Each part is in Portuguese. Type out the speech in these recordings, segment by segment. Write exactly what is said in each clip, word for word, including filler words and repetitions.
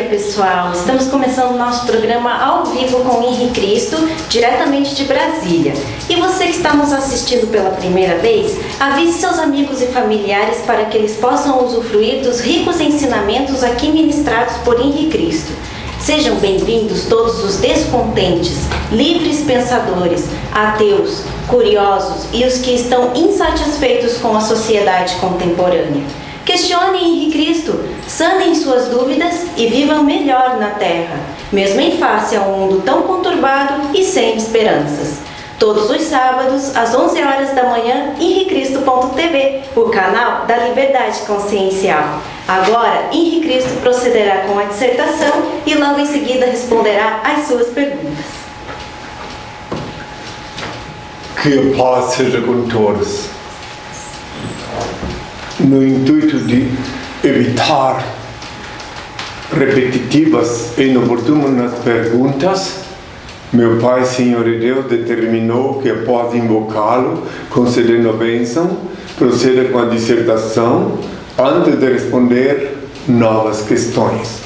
pessoal! Estamos começando o nosso programa ao vivo com Henrique Cristo, diretamente de Brasília. E você que está nos assistindo pela primeira vez, avise seus amigos e familiares para que eles possam usufruir dos ricos ensinamentos aqui ministrados por Henrique Cristo. Sejam bem-vindos todos os descontentes, livres pensadores, ateus, curiosos e os que estão insatisfeitos com a sociedade contemporânea. Questionem Henrique Cristo, sanem suas dúvidas e vivam melhor na Terra, mesmo em face a um mundo tão conturbado e sem esperanças. Todos os sábados, às onze horas da manhã, henrique cristo ponto t v, o canal da Liberdade Consciencial. Agora, Henrique Cristo procederá com a dissertação e logo em seguida responderá às suas perguntas. Que a paz seja com todos. No intuito de evitar repetitivas e inoportunas perguntas, meu Pai, Senhor e Deus, determinou que após invocá-lo, concedendo a bênção, proceda com a dissertação antes de responder novas questões.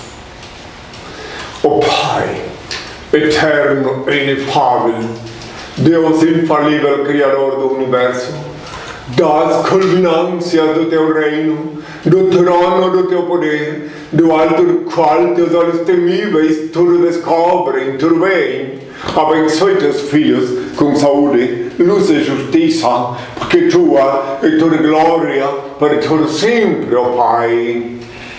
Ó Pai, eterno e inefável, Deus infalível, Criador do Universo, das culminâncias do Teu reino, do trono do Teu poder, do alto do qual Teus olhos temíveis tudo descobrem, tudo veem. Abençoe Teus filhos com saúde, luz e justiça, porque Tua é toda glória para todo sempre, ó Pai.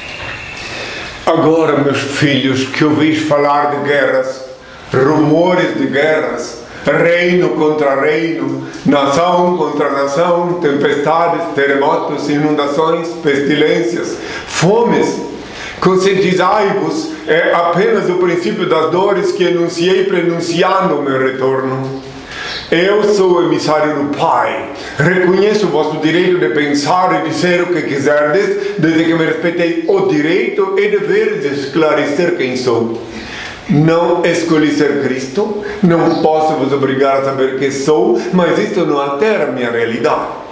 Agora, meus filhos, que ouvis falar de guerras, rumores de guerras, reino contra reino, nação contra nação, tempestades, terremotos, inundações, pestilências, fomes, conscientizai-vos, é apenas o princípio das dores que enunciei prenunciando o meu retorno. Eu sou o emissário do Pai, reconheço o vosso direito de pensar e dizer o que quiserdes, desde que me respeitei o direito e dever de esclarecer quem sou. Não escolhi ser Cristo, não posso vos obrigar a saber quem sou, mas isto não altera a minha realidade.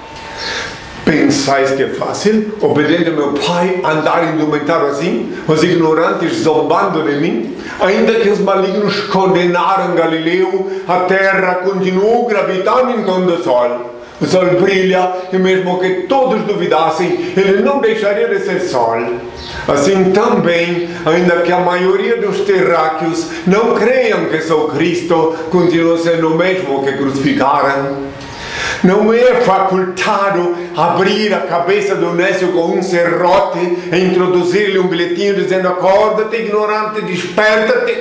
Pensais que é fácil, obedecendo ao meu Pai, andar indumentado assim, os ignorantes zombando de mim? Ainda que os malignos condenaram Galileu, a terra continuou gravitando em torno do sol. O sol brilha e mesmo que todos duvidassem, ele não deixaria de ser sol. Assim também, ainda que a maioria dos terráqueos não creiam que sou Cristo, continua sendo o mesmo que crucificaram. Não me é facultado abrir a cabeça do nécio com um serrote e introduzir-lhe um bilhetinho dizendo: acorda-te, ignorante, desperta-te.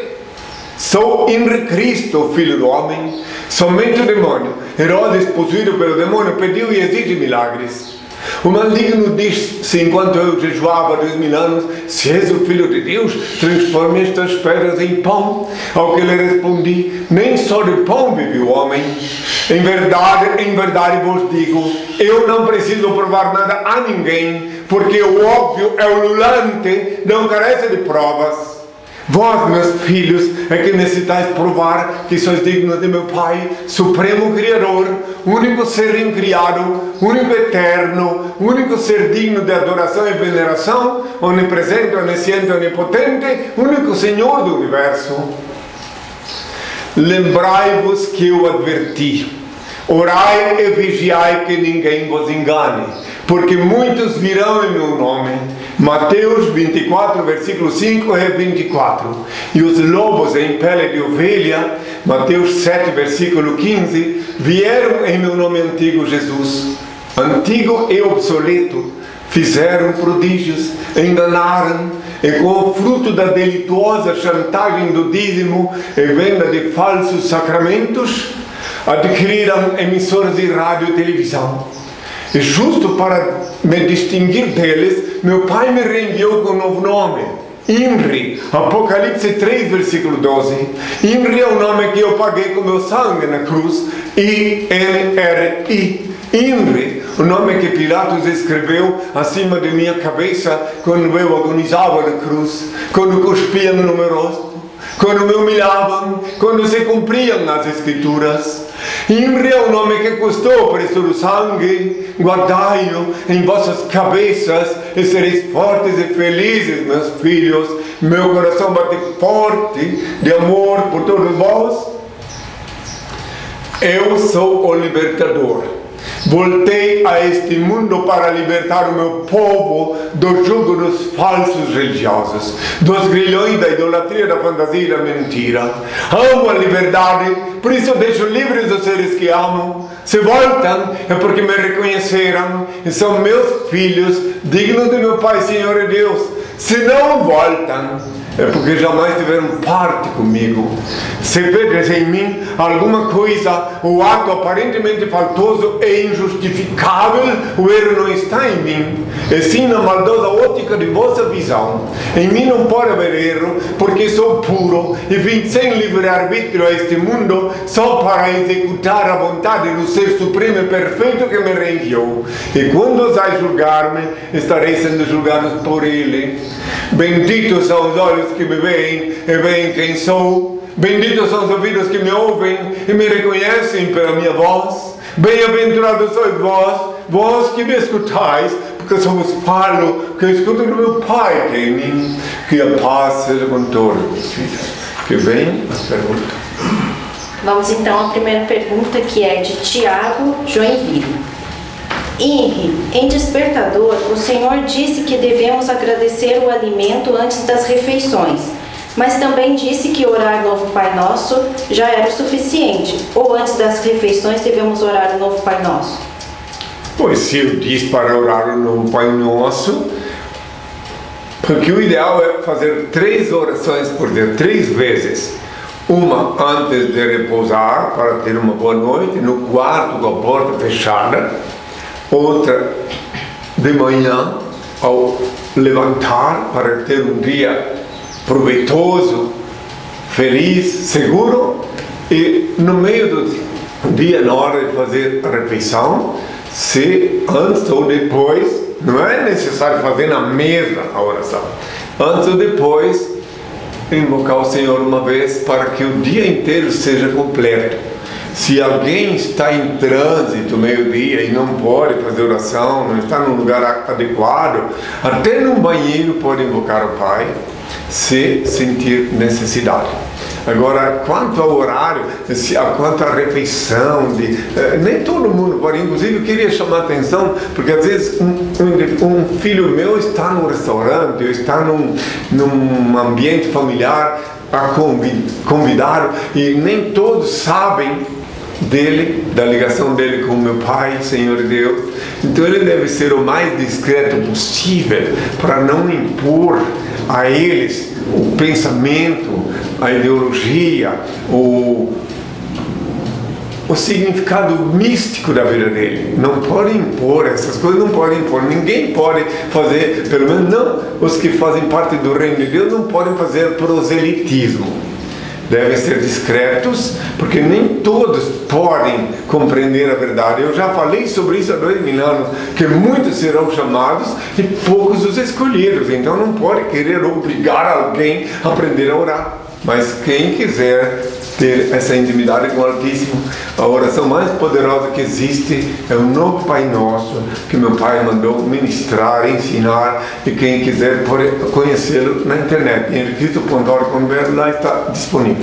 Sou Henrique Cristo, filho do homem. Somente o demônio, Herodes, possuído pelo demônio, pediu e exige milagres. O maligno disse, enquanto eu jejuava dois mil anos: se és o Filho de Deus, transforme estas pedras em pão. Ao que lhe respondi: nem só de pão vive o homem. Em verdade, em verdade vos digo, eu não preciso provar nada a ninguém, porque o óbvio é ululante, não carece de provas. Vós, meus filhos, é que necessitais provar que sois dignos de meu Pai, Supremo Criador, único ser incriado, único eterno, único ser digno de adoração e veneração, onipresente, onisciente, onipotente, único Senhor do Universo. Lembrai-vos que eu adverti. Orai e vigiai que ninguém vos engane, porque muitos virão em meu nome. Mateus vinte e quatro, versículo cinco e vinte e quatro. E os lobos em pele de ovelha, Mateus sete, versículo quinze, vieram em meu nome antigo Jesus, antigo e obsoleto, fizeram prodígios, enganaram, e com o fruto da delituosa chantagem do dízimo e venda de falsos sacramentos, adquiriram emissoras de rádio e televisão. E justo para me distinguir deles, meu Pai me reenviou com um novo nome, Inri, Apocalipse três, versículo doze. Inri é o nome que eu paguei com meu sangue na cruz, I N R I. Inri, o nome que Pilatos escreveu acima de minha cabeça quando eu agonizava na cruz, quando cuspiam no meu rosto, quando me humilhavam, quando se cumpriam as escrituras. Inri é o nome que custou o preço do sangue. Guardai-o em vossas cabeças e sereis fortes e felizes, meus filhos, meu coração bate forte de amor por todos vós. Eu sou o libertador. Voltei a este mundo para libertar o meu povo do jugo dos falsos religiosos, dos grilhões da idolatria, da fantasia e da mentira. Amo a liberdade, por isso deixo livres os seres que amo. Se voltam é porque me reconheceram e são meus filhos, dignos de meu Pai, Senhor e Deus. Se não voltam, é porque jamais tiveram parte comigo. Se vedes em mim alguma coisa, o ato aparentemente faltoso e injustificável, o erro não está em mim, e sim na maldosa ótica de vossa visão. Em mim não pode haver erro, porque sou puro e vim sem livre-arbítrio a este mundo só para executar a vontade do Ser Supremo e Perfeito que me reenviou. E quando osai julgar-me, estarei sendo julgado por Ele. Benditos são os olhos que me veem e veem quem sou. Benditos são os ouvidos que me ouvem e me reconhecem pela minha voz. Bem-aventurados sois vós, vós que me escutais, porque eu só vos falo que eu escuto do meu Pai que é em mim. Que a paz seja com todos os filhos. Que vem a pergunta. Vamos então à primeira pergunta, que é de Tiago Joinville. Henri, em Despertador, o Senhor disse que devemos agradecer o alimento antes das refeições, mas também disse que orar o Novo Pai Nosso já era o suficiente, ou antes das refeições devemos orar o Novo Pai Nosso? Pois se eu disse para orar o Novo Pai Nosso, porque o ideal é fazer três orações por dia, três vezes. Uma antes de repousar, para ter uma boa noite, no quarto com a porta fechada. Outra de manhã, ao levantar, para ter um dia proveitoso, feliz, seguro. E no meio do dia, na hora de fazer a refeição, se antes ou depois, não é necessário fazer na mesa a oração, antes ou depois, invocar o Senhor uma vez para que o dia inteiro seja completo. Se alguém está em trânsito meio-dia e não pode fazer oração, não está num lugar adequado, até no banheiro pode invocar o Pai, se sentir necessidade. Agora, quanto ao horário, se, quanto à refeição, de, eh, nem todo mundo pode. Inclusive, eu queria chamar a atenção, porque às vezes um, um, um filho meu está num restaurante, ou está num, num ambiente familiar a convidar, e nem todos sabem dele, da ligação dele com o meu Pai, Senhor Deus. Então ele deve ser o mais discreto possível para não impor a eles o pensamento, a ideologia, o, o significado místico da vida dele. Não pode impor essas coisas, não pode impor. Ninguém pode fazer, pelo menos não os que fazem parte do reino de Deus, não podem fazer proselitismo. Devem ser discretos, porque nem todos podem compreender a verdade. Eu já falei sobre isso há dois mil anos, que muitos serão chamados e poucos os escolhidos. Então não pode querer obrigar alguém a aprender a orar. Mas quem quiser ter essa intimidade com o Altíssimo, a oração mais poderosa que existe é o Novo Pai Nosso, que meu Pai mandou ministrar, ensinar, e quem quiser pode conhecê-lo na internet, em henri cristo ponto org ponto b r, lá está disponível.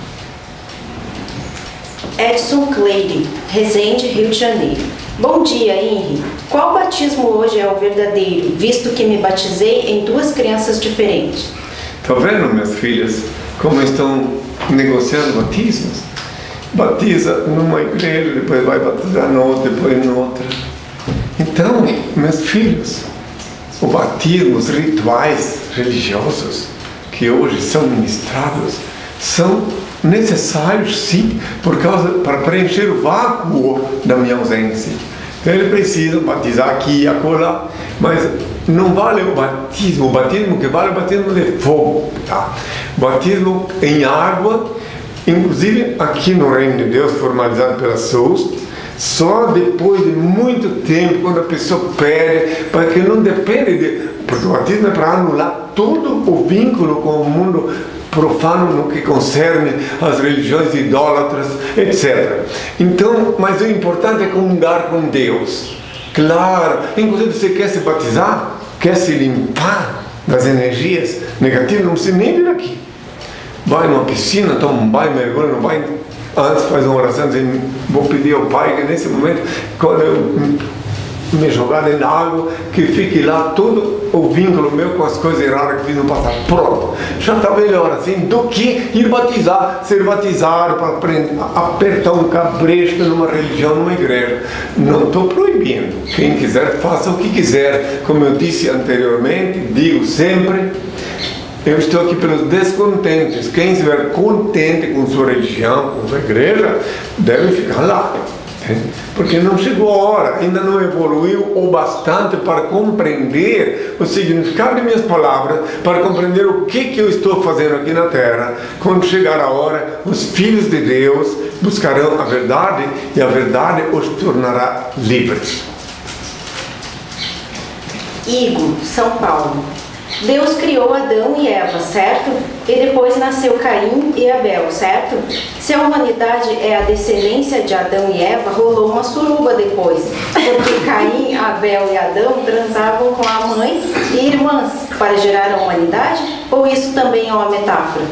Edson Cleide, Resende, Rio de Janeiro. Bom dia, Henri. Qual batismo hoje é o verdadeiro, visto que me batizei em duas crianças diferentes? Está vendo, minhas filhas, como estão negociando batismos? Batiza numa igreja, depois vai batizar noutra, depois noutra. Então, meus filhos, os batismos, rituais religiosos que hoje são ministrados são necessários, sim, por causa, para preencher o vácuo da minha ausência. Então ele precisa batizar aqui e acolá, mas não vale o batismo. O batismo que vale é o batismo de fogo, tá? O batismo em água, inclusive aqui no Reino de Deus, formalizado pela S O U S, só depois de muito tempo, quando a pessoa pede, para que não depende de... Porque o batismo é para anular todo o vínculo com o mundo profano no que concerne as religiões idólatras, etcétera. Então, mas o importante é comungar com Deus. Claro, inclusive você quer se batizar, quer se limpar, das energias negativas, não precisa nem vir aqui. Vai numa piscina, toma um banho, mergulha no banho, antes faz uma oração, dizendo, vou pedir ao Pai que nesse momento, quando eu me jogar dentro da água, que fique lá todo o vínculo meu com as coisas erradas que fiz no passado. Pronto, já está melhor assim do que ir batizar, ser batizado para aprender, apertar um cabresto numa religião, numa igreja. Não estou proibindo. Quem quiser, faça o que quiser. Como eu disse anteriormente, digo sempre, eu estou aqui pelos descontentes. Quem estiver contente com sua religião, com sua igreja, deve ficar lá. Porque não chegou a hora, ainda não evoluiu o bastante para compreender o significado de minhas palavras, para compreender o que, que eu estou fazendo aqui na Terra. Quando chegar a hora, os filhos de Deus buscarão a verdade e a verdade os tornará livres. Igor, São Paulo. Deus criou Adão e Eva, certo? E depois nasceu Caim e Abel, certo? Se a humanidade é a descendência de Adão e Eva, rolou uma suruba depois, porque Caim, Abel e Adão transavam com a mãe e irmãs para gerar a humanidade? Ou isso também é uma metáfora?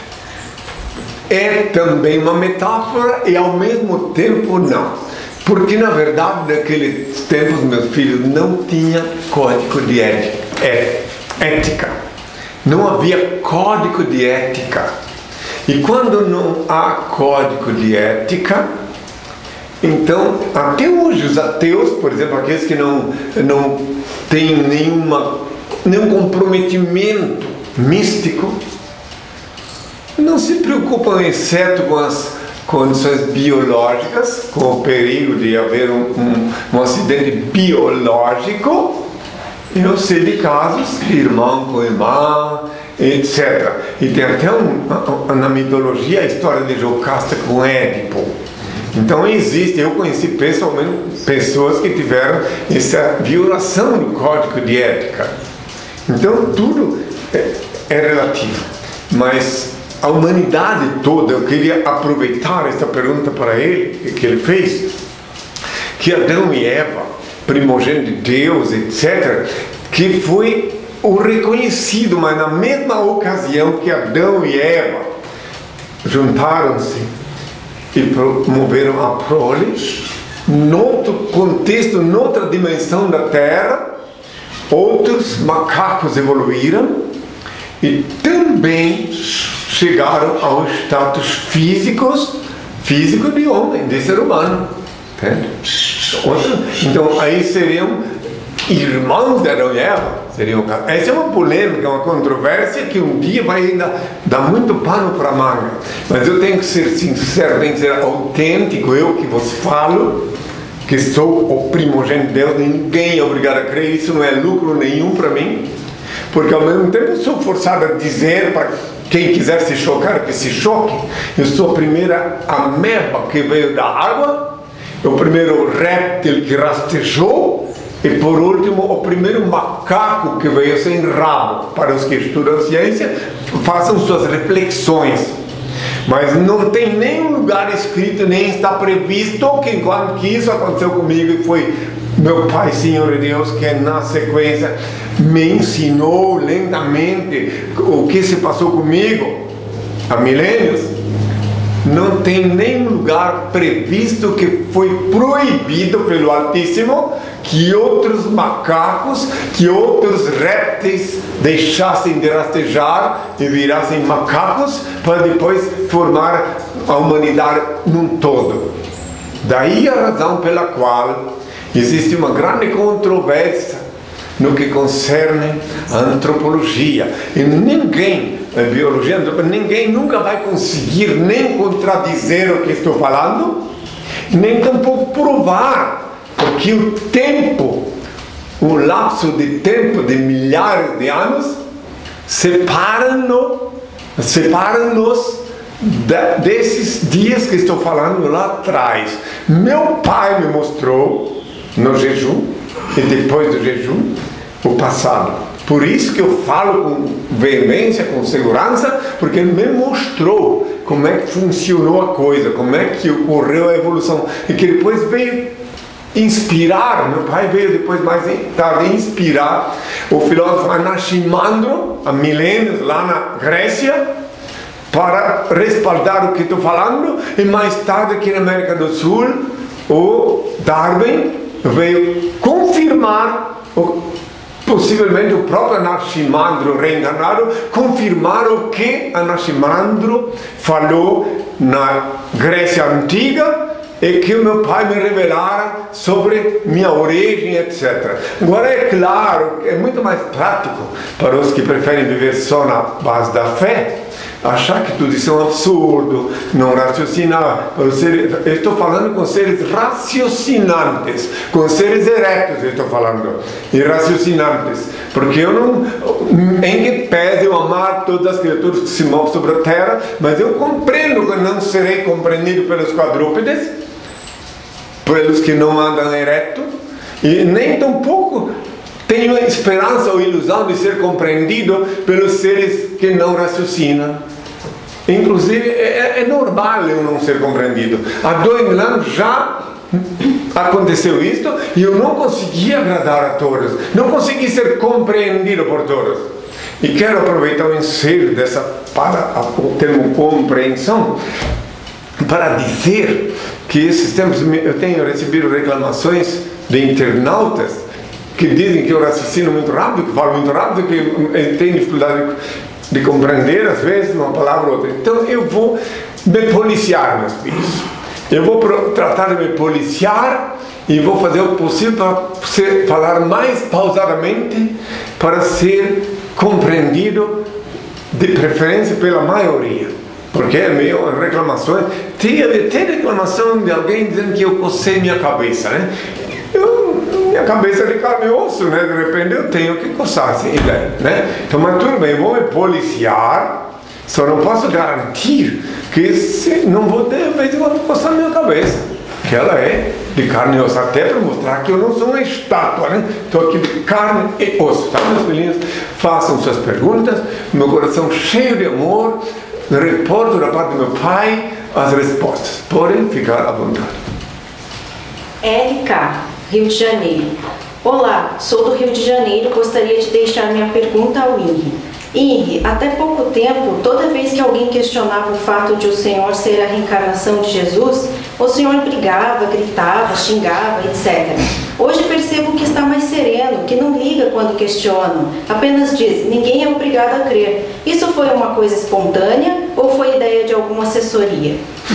É também uma metáfora e ao mesmo tempo não. Porque na verdade naqueles tempos, meus filhos, não tinha código de ética. É. Ética. Não havia código de ética. E quando não há código de ética, então, até hoje, os ateus, por exemplo, aqueles que não, não têm nenhuma, nenhum comprometimento místico, não se preocupam, exceto com as condições biológicas, com o perigo de haver um, um, um acidente biológico. Eu sei de casos de irmão com irmã, etcétera. E tem até um, na mitologia a história de Jocasta com Édipo. Então existe, eu conheci pessoalmente pessoas que tiveram essa violação do código de ética. Então tudo é, é relativo. Mas a humanidade toda, eu queria aproveitar esta pergunta para ele, que ele fez, que Adão e Eva, primogênito de Deus, etcétera, que foi o reconhecido, mas na mesma ocasião que Adão e Eva juntaram-se e promoveram a prole, noutro contexto, noutra dimensão da Terra, outros macacos evoluíram e também chegaram ao status físicos, físico de homem, de ser humano. Então aí seriam irmãos de Adão e Eva, seriam. Essa é uma polêmica, uma controvérsia que um dia vai ainda dar muito pano para a manga. Mas eu tenho que ser sincero, tenho que ser autêntico, eu que vos falo, que sou o primogênito de Deus, ninguém é obrigado a crer, isso não é lucro nenhum para mim, porque ao mesmo tempo eu sou forçado a dizer para quem quiser se chocar, que se choque, eu sou a primeira ameba que veio da água, o primeiro réptil que rastejou e por último o primeiro macaco que veio sem rabo. Para os que estudam ciência, façam suas reflexões, mas não tem nenhum lugar escrito, nem está previsto que enquanto que isso aconteceu comigo, e foi meu Pai, Senhor e Deus, que na sequência me ensinou lentamente o que se passou comigo há milênios. Não tem nenhum lugar previsto que foi proibido pelo Altíssimo que outros macacos, que outros répteis deixassem de rastejar e virassem macacos para depois formar a humanidade num todo. Daí a razão pela qual existe uma grande controvérsia no que concerne a antropologia. E ninguém, a biologia, ninguém nunca vai conseguir nem contradizer o que estou falando, nem tampouco provar, porque o tempo, o lapso de tempo de milhares de anos, separa-nos separa-nos desses dias que estou falando lá atrás. Meu pai me mostrou no jejum e depois do jejum o passado. Por isso que eu falo com veemência, com segurança, porque ele me mostrou como é que funcionou a coisa, como é que ocorreu a evolução, e que depois veio inspirar, meu pai veio depois mais tarde inspirar o filósofo Anaximandro, há milênios, lá na Grécia, para respaldar o que estou falando, e mais tarde aqui na América do Sul, o Darwin veio confirmar, o, possivelmente o próprio Anaximandro reencarnado, confirmar o que Anaximandro falou na Grécia Antiga, e que o meu pai me revelara sobre minha origem, etcétera. Agora é claro, é muito mais prático para os que preferem viver só na base da fé, achar que tudo isso é um absurdo, não raciocinar. Eu estou falando com seres raciocinantes, com seres eretos eu estou falando, e raciocinantes, porque eu não, em que pese eu amar todas as criaturas que se movem sobre a terra, mas eu compreendo que não serei compreendido pelos quadrúpedes, pelos que não andam ereto, e nem tampouco tenho a esperança ou ilusão de ser compreendido pelos seres que não raciocinam. Inclusive, é, é normal eu não ser compreendido. Há dois mil anos já aconteceu isto e eu não consegui agradar a todos, não consegui ser compreendido por todos. E quero aproveitar o ensejo dessa, para o termo compreensão, para dizer que esses tempos eu tenho recebido reclamações de internautas que dizem que eu raciocino muito rápido, que falo muito rápido, que tenho dificuldade de, de compreender às vezes uma palavra ou outra. Então eu vou me policiar, meus filhos. Eu vou tratar de me policiar e vou fazer o possível para ser, falar mais pausadamente, para ser compreendido de preferência pela maioria. Porque é meio reclamações. Tem, tem reclamação de alguém dizendo que eu cocei minha cabeça, né? Eu, minha cabeça é de carne e osso, né? De repente eu tenho que coçar, assim, né? Então, mas tudo bem, vou me policiar. Só não posso garantir que se, não vou de vez em quando coçar minha cabeça, que ela é de carne e osso, até para mostrar que eu não sou uma estátua, né? Estou aqui de carne e osso, tá, meus filhinhos? Façam suas perguntas, meu coração cheio de amor, reporto da parte do meu pai as respostas. Podem ficar à vontade. L K, Rio de Janeiro. Olá, sou do Rio de Janeiro, gostaria de deixar minha pergunta ao Henri. Henri, até pouco tempo, toda vez que alguém questionava o fato de o Senhor ser a reencarnação de Jesus, o Senhor brigava, gritava, xingava, etcétera. Hoje percebo que está mais sereno, que não liga quando questionam, apenas diz, ninguém é obrigado a crer. Isso foi uma coisa espontânea ou foi ideia de alguma assessoria?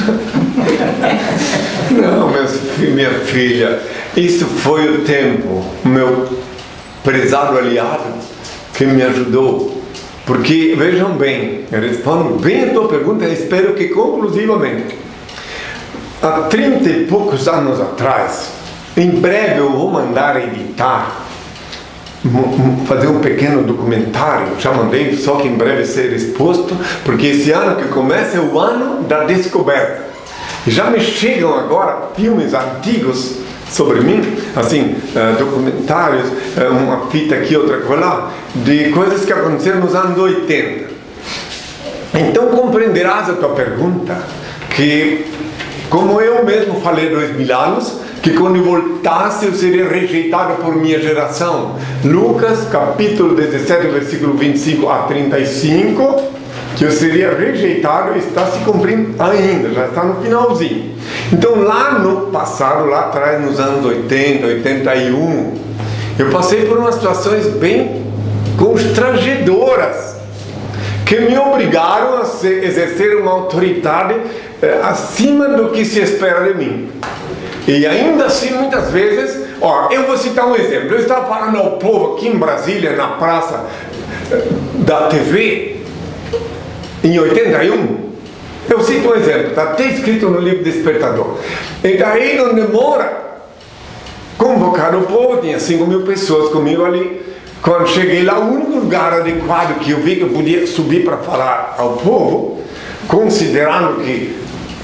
Não, minha filha, isso foi o tempo, meu prezado aliado, que me ajudou. Porque, vejam bem, eu respondo bem a tua pergunta e espero que conclusivamente. Há trinta e poucos anos atrás, em breve eu vou mandar editar, fazer um pequeno documentário, já mandei, só que em breve ser exposto, porque esse ano que começa é o ano da descoberta. Já me chegam agora filmes antigos sobre mim, assim, uh, documentários, uh, uma fita aqui, outra lá, de coisas que aconteceram nos anos oitenta. Então compreenderás a tua pergunta, que como eu mesmo falei dois mil anos, que quando eu voltasse eu seria rejeitado por minha geração. Lucas capítulo dezessete, versículo vinte e cinco a trinta e cinco, que eu seria rejeitado, está se cumprindo ainda, já está no finalzinho. Então lá no passado, lá atrás, nos anos oitenta, oitenta e um, eu passei por umas situações bem constrangedoras, que me obrigaram a ser, exercer uma autoridade eh, acima do que se espera de mim. E ainda assim, muitas vezes, ó, eu vou citar um exemplo. Eu estava falando ao povo aqui em Brasília, na praça da T V, em oitenta e um, eu cito um exemplo, está até escrito no livro Despertador. E daí não demora, convocaram o povo, tinha cinco mil pessoas comigo ali. Quando cheguei lá, o único lugar adequado que eu vi que eu podia subir para falar ao povo, considerando que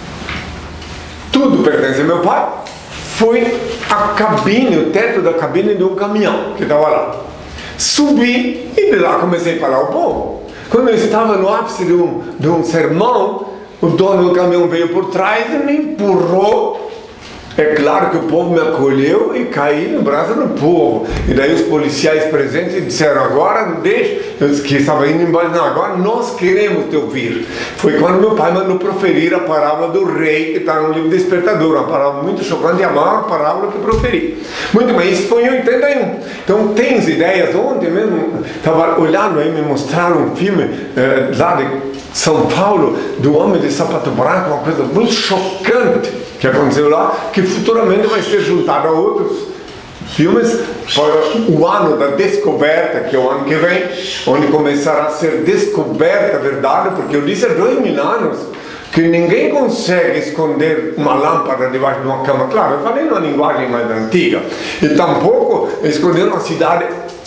tudo pertence ao meu pai, foi a cabine, o teto da cabine de um caminhão que estava lá. Subi e de lá comecei a falar ao povo. Quando eu estava no ápice de um, de um sermão, o dono do caminhão veio por trás e me empurrou É claro que o povo me acolheu e caí no braço do povo. E daí os policiais presentes disseram, agora não deixa, eu disse que estava indo embora, não, agora nós queremos te ouvir. Foi quando meu pai mandou proferir a parábola do rei, que está no livro Despertador, uma parábola muito chocante e a maior parábola que proferi. Muito bem, isso foi em oitenta e um. Então, tens ideias? Ontem mesmo, estava olhando aí, me mostraram um filme eh, lá de São Paulo, do Homem de Sapato Branco, uma coisa muito chocante que aconteceu lá, que futuramente vai ser juntado a outros filmes para o ano da descoberta, que é o ano que vem, onde começará a ser descoberta a verdade, porque eu disse há dois mil anos que ninguém consegue esconder uma lâmpada debaixo de uma cama. Claro, eu falei numa linguagem mais antiga. E tampouco esconder uma cidade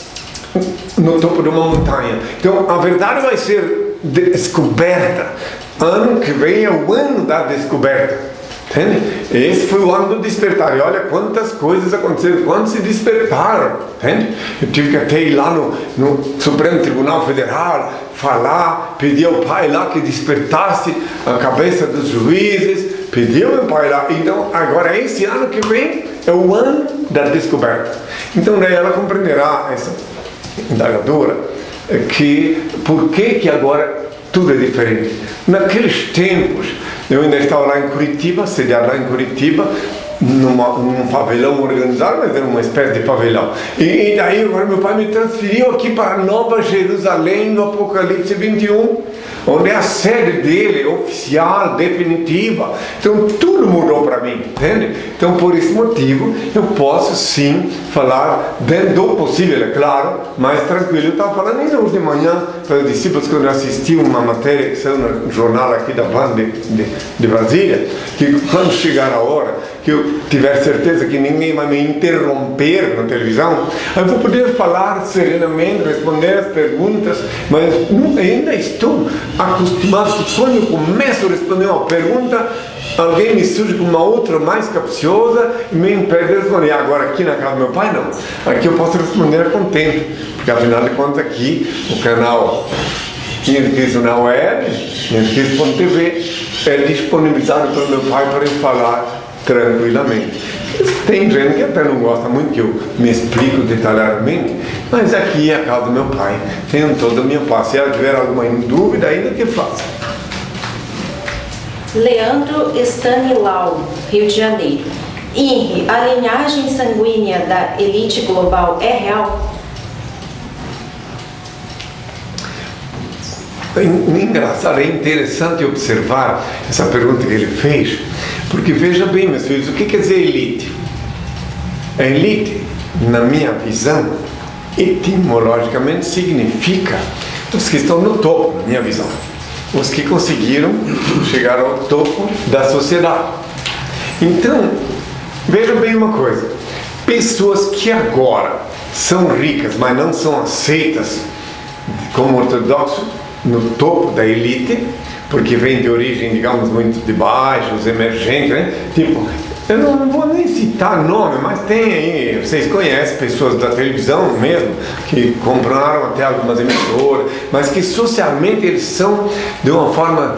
no topo de uma montanha. Então, a verdade vai ser descoberta. Ano que vem é o ano da descoberta. Entende? Esse foi o ano do despertar. E olha quantas coisas aconteceram, quantos se despertaram. Entende? Eu tive que até ir lá no, no Supremo Tribunal Federal, falar, pedir ao pai lá que despertasse a cabeça dos juízes, pedir ao meu pai lá. Então, agora esse ano que vem é o ano da descoberta. Então, daí ela compreenderá, essa indagadora, que por que que agora tudo é diferente. Naqueles tempos, eu ainda estava lá em Curitiba, sediado lá em Curitiba, numa, num favelão organizado, mas era uma espécie de favelão. E, e daí agora meu pai me transferiu aqui para Nova Jerusalém, no Apocalipse vinte e um, onde é a sede dele, oficial, definitiva. Então tudo mudou para mim, entende? Então por esse motivo eu posso sim falar dentro do possível, é claro, mais tranquilo. Eu estava falando ainda hoje de manhã para os discípulos, quando eu assisti uma matéria que saiu no jornal aqui da Band de, de, de Brasília, que quando chegar a hora que eu tiver certeza que ninguém vai me interromper na televisão, eu vou poder falar serenamente, responder as perguntas, mas não, ainda estou acostumado que quando eu começo a responder uma pergunta, alguém me surge com uma outra mais capciosa e me impede de responder. Agora aqui na casa do meu pai não, aqui eu posso responder contente, porque afinal de contas aqui o canal Henri Cristo na web, Henri Cristo ponto T V, é disponibilizado pelo meu pai para ele falar tranquilamente. Tem gente que até não gosta muito que eu me explico detalhadamente, mas aqui é a casa do meu pai, tenho toda a minha paz. Se ela tiver alguma dúvida ainda, que faça. Leandro Stanilau, Rio de Janeiro. Henri, a linhagem sanguínea da elite global é real? É engraçado, é interessante observar essa pergunta que ele fez, porque veja bem, meus filhos, o que quer dizer elite? A elite, na minha visão, etimologicamente significa os que estão no topo, na minha visão, os que conseguiram chegar ao topo da sociedade. Então, veja bem uma coisa, pessoas que agora são ricas, mas não são aceitas como ortodoxos no topo da elite, porque vem de origem, digamos, muito de baixo, os emergentes, né? Tipo, eu não, não vou nem citar nome, mas tem aí, vocês conhecem pessoas da televisão mesmo, que compraram até algumas emissoras, mas que socialmente eles são, de uma forma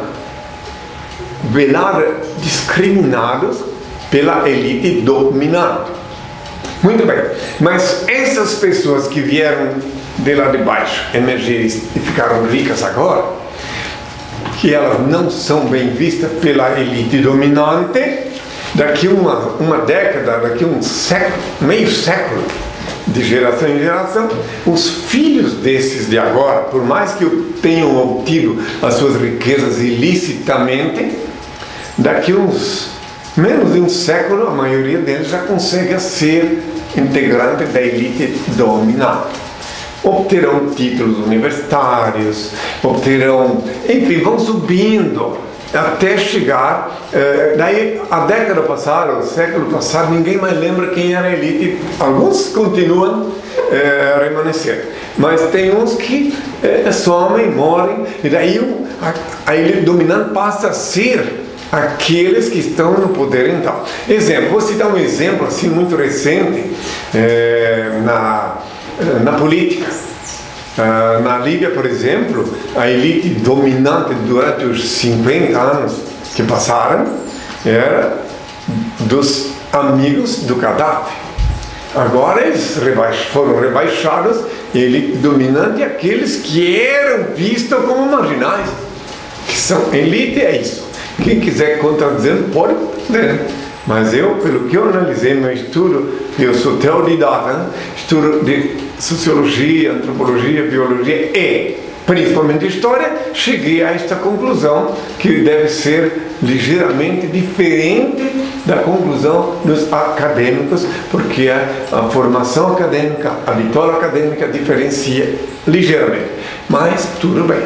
velada, discriminados pela elite dominante. Muito bem, mas essas pessoas que vieram de lá de baixo, emergiram e ficaram ricas agora, que elas não são bem vistas pela elite dominante, daqui uma, uma década, daqui um século, meio século, de geração em geração, os filhos desses de agora, por mais que tenham obtido as suas riquezas ilicitamente, daqui uns menos de um século, a maioria deles já consegue ser integrante da elite dominante. Obterão títulos universitários, obterão, enfim, vão subindo até chegar, eh, daí a década passada, o século passado, ninguém mais lembra quem era a elite. Alguns continuam eh, a remanescer, mas tem uns que eh, somem, morrem, e daí o, a, a elite dominante passa a ser aqueles que estão no poder então. Exemplo, vou citar um exemplo assim muito recente eh, na na política. Uh, na Líbia, por exemplo, a elite dominante durante os cinquenta anos que passaram era dos amigos do Gaddafi. Agora eles foram rebaixados, ele dominante, aqueles que eram vistos como marginais, que são elite. É isso. Quem quiser contradizer pode, né? Mas eu, pelo que eu analisei meu estudo, eu sou teodidata, né? Estudo de sociologia, antropologia, biologia e principalmente história, cheguei a esta conclusão que deve ser ligeiramente diferente da conclusão dos acadêmicos, porque a, a formação acadêmica, a vitória acadêmica diferencia ligeiramente, mas tudo bem.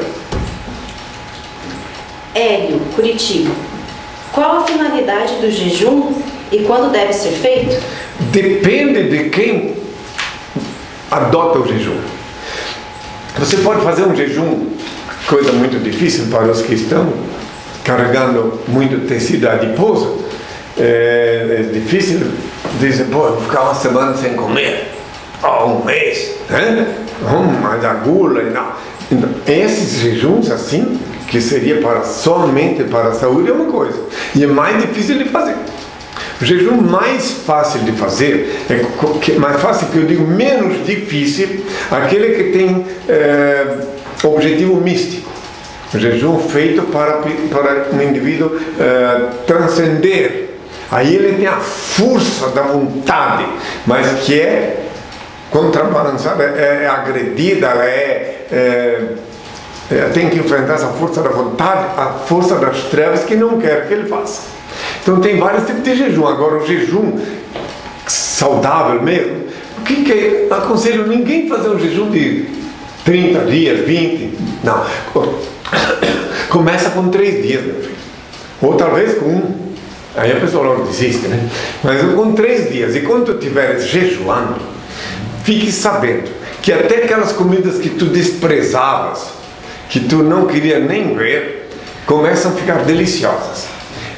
Hélio, Curitiba. Qual a finalidade do jejum e quando deve ser feito? Depende de quem adota o jejum. Você pode fazer um jejum, coisa muito difícil para os que estão carregando muito tecido adiposo. É, é difícil dizer, pô, eu vou ficar uma semana sem comer, ou um mês, né? Mas a gula e não. Então, esses jejuns assim, que seria para, somente para a saúde, é uma coisa, e é mais difícil de fazer. O jejum mais fácil de fazer, é mais fácil que eu digo, menos difícil, aquele que tem é, objetivo místico. O jejum feito para, para um indivíduo é, transcender. Aí ele tem a força da vontade, mas que é contrabalançada, é, é agredida, ela é, é, é, tem que enfrentar essa força da vontade, a força das trevas que não quer que ele faça. Então tem vários tipos de jejum. Agora o jejum saudável mesmo, o que que é? Aconselho ninguém fazer um jejum de trinta dias, vinte, não. Começa com três dias, meu filho. Ou talvez com um. Aí a pessoa logo desiste, né? Mas com três dias. E quando tu estiveres jejuando, fique sabendo que até aquelas comidas que tu desprezavas, que tu não queria nem ver, começam a ficar deliciosas.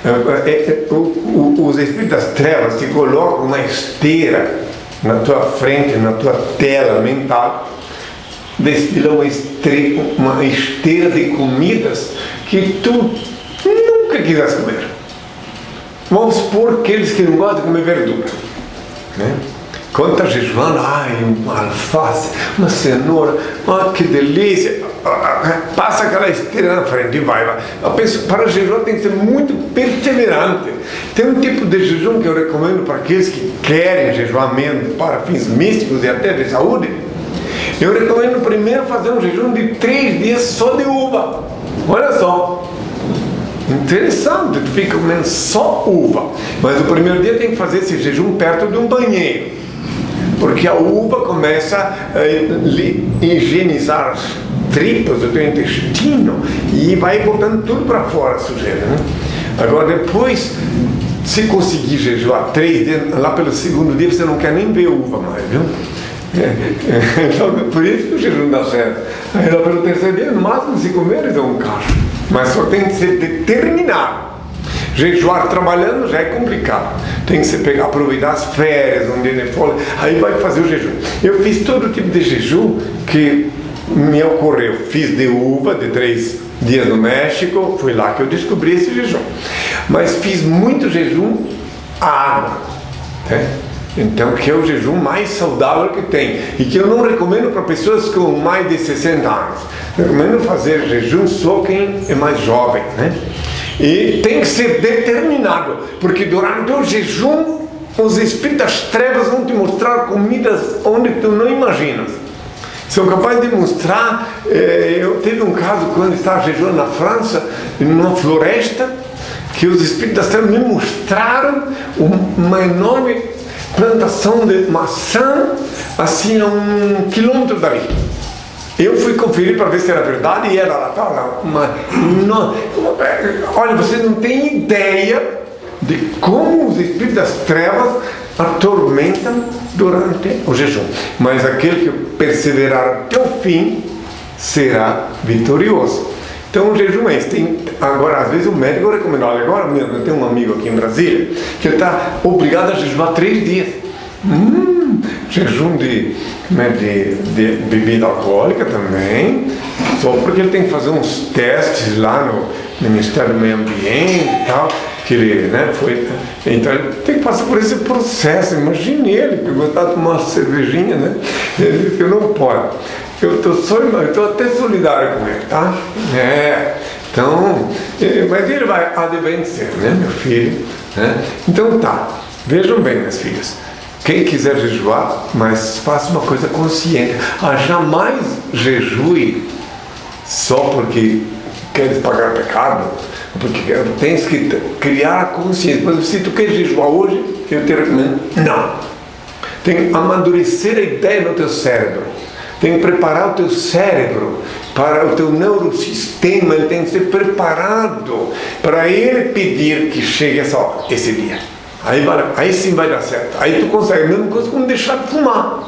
Os espíritos das trevas te colocam uma esteira na tua frente, na tua tela mental, desfilam uma esteira, uma esteira de comidas que tu nunca quisesse comer. Vamos supor aqueles que não gostam de comer verdura, né? Quando está jejuando, ai, uma alface, uma cenoura, oh, que delícia, passa aquela esteira na frente e vai, vai. A pessoa, para jejuar tem que ser muito perseverante. Tem um tipo de jejum que eu recomendo para aqueles que querem jejuar mesmo para fins místicos e até de saúde. Eu recomendo primeiro fazer um jejum de três dias só de uva. Olha só, interessante, tu fica comendo só uva. Mas o primeiro dia tem que fazer esse jejum perto de um banheiro, porque a uva começa a higienizar as tripas do teu intestino e vai botando tudo para fora a sujeira, né? Agora depois, se conseguir jejuar três dias, lá pelo segundo dia você não quer nem ver uva mais, viu? É, é, então, por isso que o jejum dá certo. Aí lá pelo terceiro dia, no máximo, se comer, eles dão um cacho. Mas só tem que ser determinado. Jejuar trabalhando já é complicado. Tem que ser pegar, aproveitar as férias, um dia de folga, aí vai fazer o jejum. Eu fiz todo tipo de jejum que me ocorreu. Fiz de uva, de três dias no México, foi lá que eu descobri esse jejum. Mas fiz muito jejum à água, né? Então, que é o jejum mais saudável que tem e que eu não recomendo para pessoas com mais de sessenta anos. Eu recomendo fazer jejum só quem é mais jovem, né? E tem que ser determinado, porque durante o jejum os espíritos das trevas vão te mostrar comidas onde tu não imaginas. São capazes de mostrar. Eh, eu tive um caso quando estava jejuando na França, numa floresta, que os espíritos das trevas me mostraram uma enorme plantação de maçã assim a um quilômetro dali. Eu fui conferir para ver se era verdade e era lá, tá lá, uma, não, olha, você não tem ideia de como os espíritos das trevas atormentam durante o jejum. Mas aquele que perseverar até o fim será vitorioso. Então o jejum é esse. Tem, agora, às vezes o médico recomenda, olha, agora mesmo, eu tenho um amigo aqui em Brasília que está obrigado a jejuar três dias. Hum, jejum de, de, de bebida alcoólica também, só porque ele tem que fazer uns testes lá no Ministério do Meio Ambiente e tal. que ele, né, foi, então ele tem que passar por esse processo. Imagine ele que gostava de tomar uma cervejinha, né? Ele disse que não pode. Eu estou só, eu estou até solidário com ele, tá? É, então, mas ele vai há de vencer, né, meu filho? Né? Então tá, vejam bem, meus filhos. Quem quiser jejuar, mas faça uma coisa consciente. Ah, jamais jejue só porque queres pagar pecado, porque tens que criar a consciência. Mas se tu queres jejuar hoje, eu te recomendo, não. Tem que amadurecer a ideia no teu cérebro. Tem que preparar o teu cérebro para o teu neurosistema. Ele tem que ser preparado para ele pedir que chegue essa hora, esse dia. Aí, vai, aí sim vai dar certo. Aí tu consegue. A mesma coisa como deixar de fumar.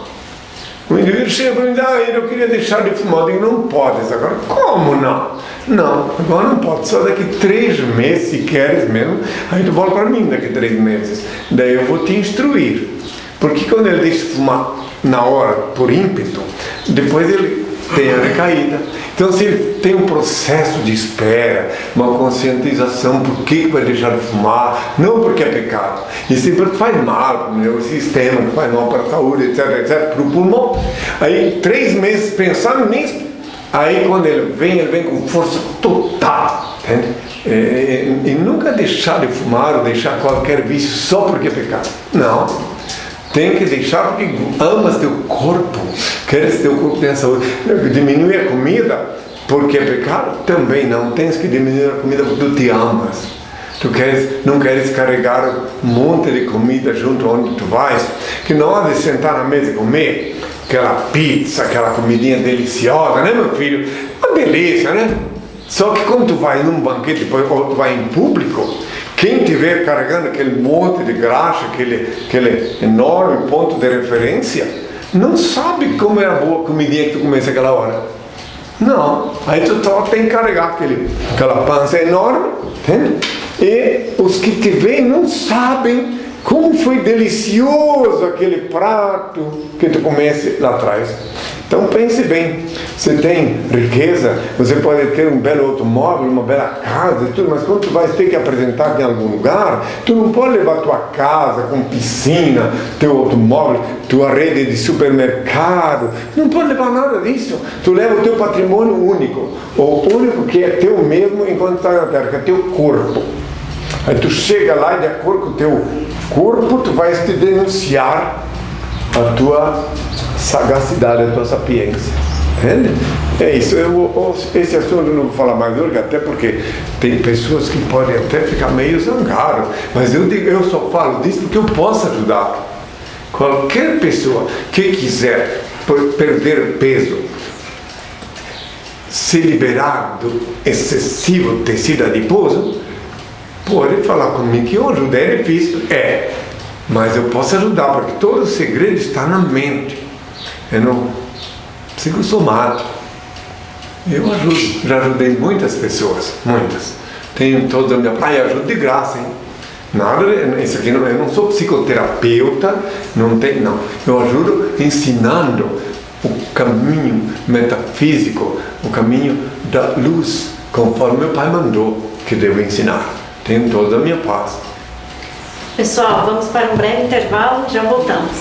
O indivíduo chega para mim e diz, ah, eu queria deixar de fumar. Eu digo, não podes agora. Como não? Não, agora não pode. Só daqui três meses, se queres mesmo. Aí tu volta para mim daqui três meses. Daí eu vou te instruir. Porque quando ele deixa de fumar na hora, por ímpeto, depois ele tem a recaída. Então, se ele tem um processo de espera, uma conscientização, por que vai deixar de fumar? Não porque é pecado, e sim porque faz mal para o meu sistema, que faz mal para a saúde, etc, etc, para o pulmão. Aí, três meses pensando nisso, aí quando ele vem, ele vem com força total. Entende? E, e nunca deixar de fumar ou deixar qualquer vício só porque é pecado. Não. Tem que deixar porque amas teu corpo, queres teu corpo ter saúde. Diminuir a comida porque é pecado? Também não. Tens que diminuir a comida porque tu te amas. Tu queres, não queres carregar um monte de comida junto onde tu vais, que na hora de sentar na mesa e comer aquela pizza, aquela comidinha deliciosa, né, meu filho? Uma delícia, né? Só que quando tu vai num banquete ou tu vai em público, quem estiver carregando aquele monte de graxa, aquele, aquele enorme ponto de referência, não sabe como é a boa comidinha que tu comesse aquela hora. Não. Aí tu só tem que carregar aquele, aquela pança enorme, entende? E os que te veem não sabem como foi delicioso aquele prato que tu comesse lá atrás. Então pense bem, você tem riqueza, você pode ter um belo automóvel, uma bela casa e tudo, mas quando tu vais ter que apresentar em algum lugar, tu não pode levar tua casa com piscina, teu automóvel, tua rede de supermercado, não pode levar nada disso. Tu leva o teu patrimônio único, o único que é teu mesmo enquanto está na terra, que é teu corpo. Aí tu chega lá e de acordo com o teu corpo, tu vais te denunciar a tua sagacidade, a tua sapiência. Entende? É isso. Eu, esse assunto eu não vou falar mais hoje, até porque tem pessoas que podem até ficar meio zangadas, mas eu, digo, eu só falo disso porque eu posso ajudar. Qualquer pessoa que quiser perder peso, se liberar do excessivo tecido adiposo, pode falar comigo que eu ajudo. É difícil, é, mas eu posso ajudar, porque todo o segredo está na mente, é no psicossomático. Eu ajudo, já ajudei muitas pessoas, muitas. Tenho toda a minha praia, eu ajudo de graça, hein? Nada, isso aqui não, eu não sou psicoterapeuta, não tem, não. Eu ajudo ensinando o caminho metafísico, o caminho da luz, conforme meu pai mandou que devo ensinar. Tenho toda a minha paz. Pessoal, vamos para um breve intervalo e já voltamos.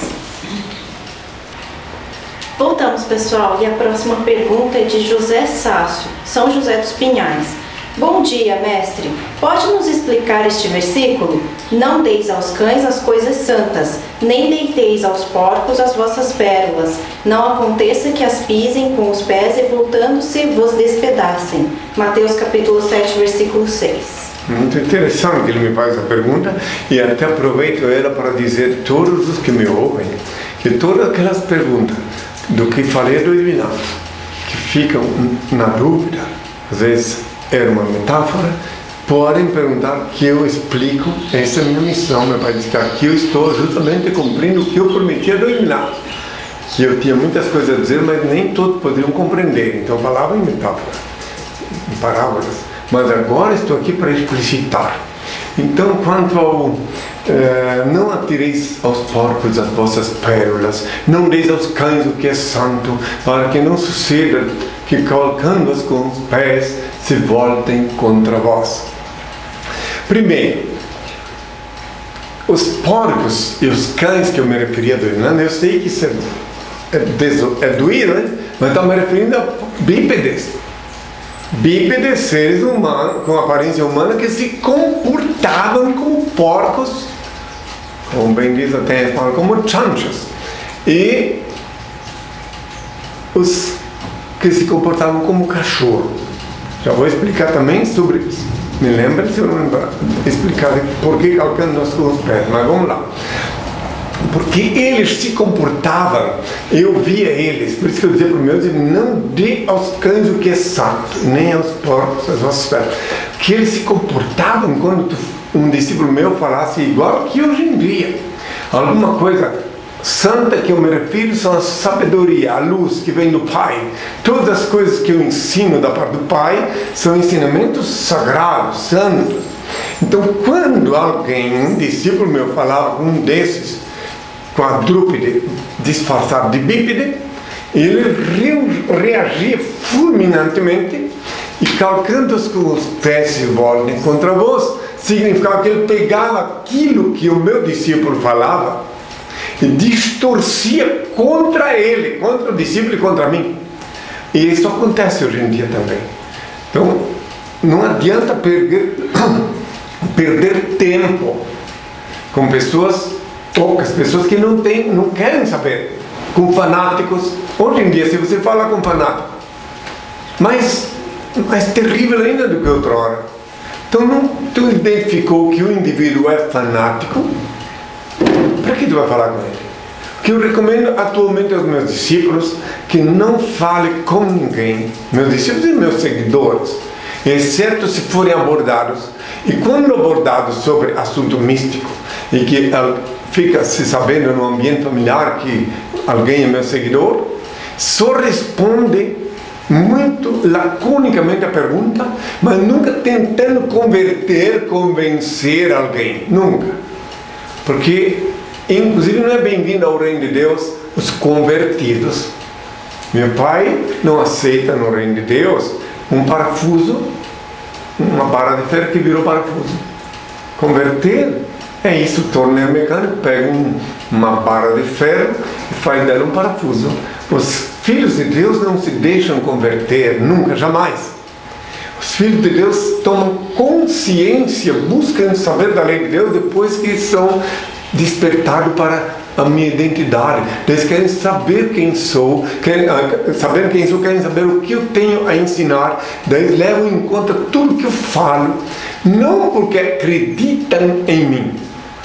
Voltamos, pessoal, e a próxima pergunta é de José Sácio, São José dos Pinhais. Bom dia, mestre. Pode nos explicar este versículo? Não deis aos cães as coisas santas, nem deiteis aos porcos as vossas pérolas. Não aconteça que as pisem com os pés e voltando-se vos despedacem. Mateus capítulo sete, versículo seis. Muito interessante que ele me faz essa pergunta, e até aproveito ela para dizer a todos os que me ouvem que todas aquelas perguntas do que falei do divinado, que ficam na dúvida, às vezes era uma metáfora, podem perguntar que eu explico. Essa é a minha missão. Meu pai disse que aqui eu estou justamente cumprindo o que eu prometia do divinado, que eu tinha muitas coisas a dizer, mas nem todos poderiam compreender, então eu falava em metáfora, em parábolas. Mas agora estou aqui para explicitar. Então, quanto ao eh, não atireis aos porcos as vossas pérolas, não deis aos cães o que é santo, para que não suceda que, calcando-as com os pés, se voltem contra vós. Primeiro, os porcos e os cães que eu me referia do Irlanda, eu sei que isso é, é, é doído, né? Mas estou me referindo a bípedes. Bípedes, seres humanos, com aparência humana, que se comportavam como porcos, como bem diz até a espanhol, como chanchos. E os que se comportavam como cachorro. Já vou explicar também sobre isso. Me lembra, se eu não lembrar, explicar por que calcando nós com os pés, mas vamos lá. Porque eles se comportavam, eu via eles, por isso que eu dizia para os meus, não dê aos cães o que é santo, nem aos porcos as vossas pedras. Que eles se comportavam quando tu, um discípulo meu falasse igual que hoje em dia. Alguma coisa santa que eu me refiro são a sabedoria, a luz que vem do Pai. Todas as coisas que eu ensino da parte do Pai são ensinamentos sagrados, santos. Então, quando alguém, um discípulo meu, falava com um desses, quadrúpede disfarçado de bípede, ele reagia fulminantemente e calcando-os com os pés de volta contra vós, significava que ele pegava aquilo que o meu discípulo falava e distorcia contra ele, contra o discípulo e contra mim. E isso acontece hoje em dia também. Então, não adianta perder, perder tempo com pessoas poucas, pessoas que não, tem, não querem saber, com fanáticos. Hoje em dia, se você fala com fanático, mais, mais terrível ainda do que outra hora. Então, não, tu identificou que o indivíduo é fanático, para que tu vai falar com ele? O que eu recomendo atualmente aos meus discípulos, que não fale com ninguém, meus discípulos e meus seguidores, exceto se forem abordados, e quando abordados sobre assunto místico, e que fica se sabendo no ambiente familiar que alguém é meu seguidor, só responde muito laconicamente a pergunta, mas nunca tentando converter, convencer alguém, nunca. Porque, inclusive, não é bem-vindo ao reino de Deus os convertidos. Meu pai não aceita no reino de Deus um parafuso, uma barra de ferro que virou parafuso. Converter é isso, torna mecânico, pega um, uma barra de ferro e faz dela um parafuso. Os filhos de Deus não se deixam converter, nunca, jamais. Os filhos de Deus tomam consciência, buscam saber da lei de Deus depois que são despertados para a minha identidade. Eles querem saber quem sou, querem saber quem sou, querem saber o que eu tenho a ensinar. Daí eles levam em conta tudo que eu falo, não porque acreditam em mim.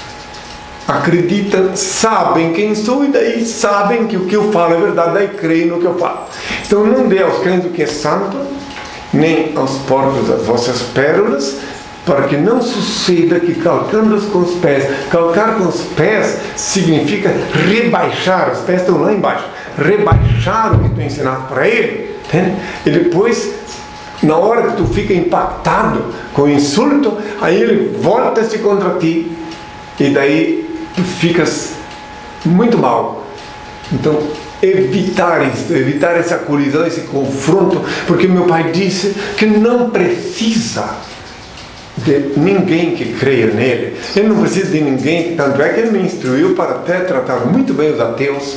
Acreditam, sabem quem sou e daí sabem que o que eu falo é verdade, daí creem no que eu falo. Então não dê aos cães o que é santo, nem aos porcos as vossas pérolas, para que não suceda que calcando-os com os pés, calcar com os pés significa rebaixar, os pés estão lá embaixo, rebaixar o que tu ensinaste para ele, entende? E depois, na hora que tu fica impactado com o insulto, aí ele volta-se contra ti, e daí tu ficas muito mal. Então, evitar isso, evitar essa colisão, esse confronto, porque meu pai disse que não precisa de ninguém que creia nele, ele não precisa de ninguém, tanto é que ele me instruiu para até tratar muito bem os ateus.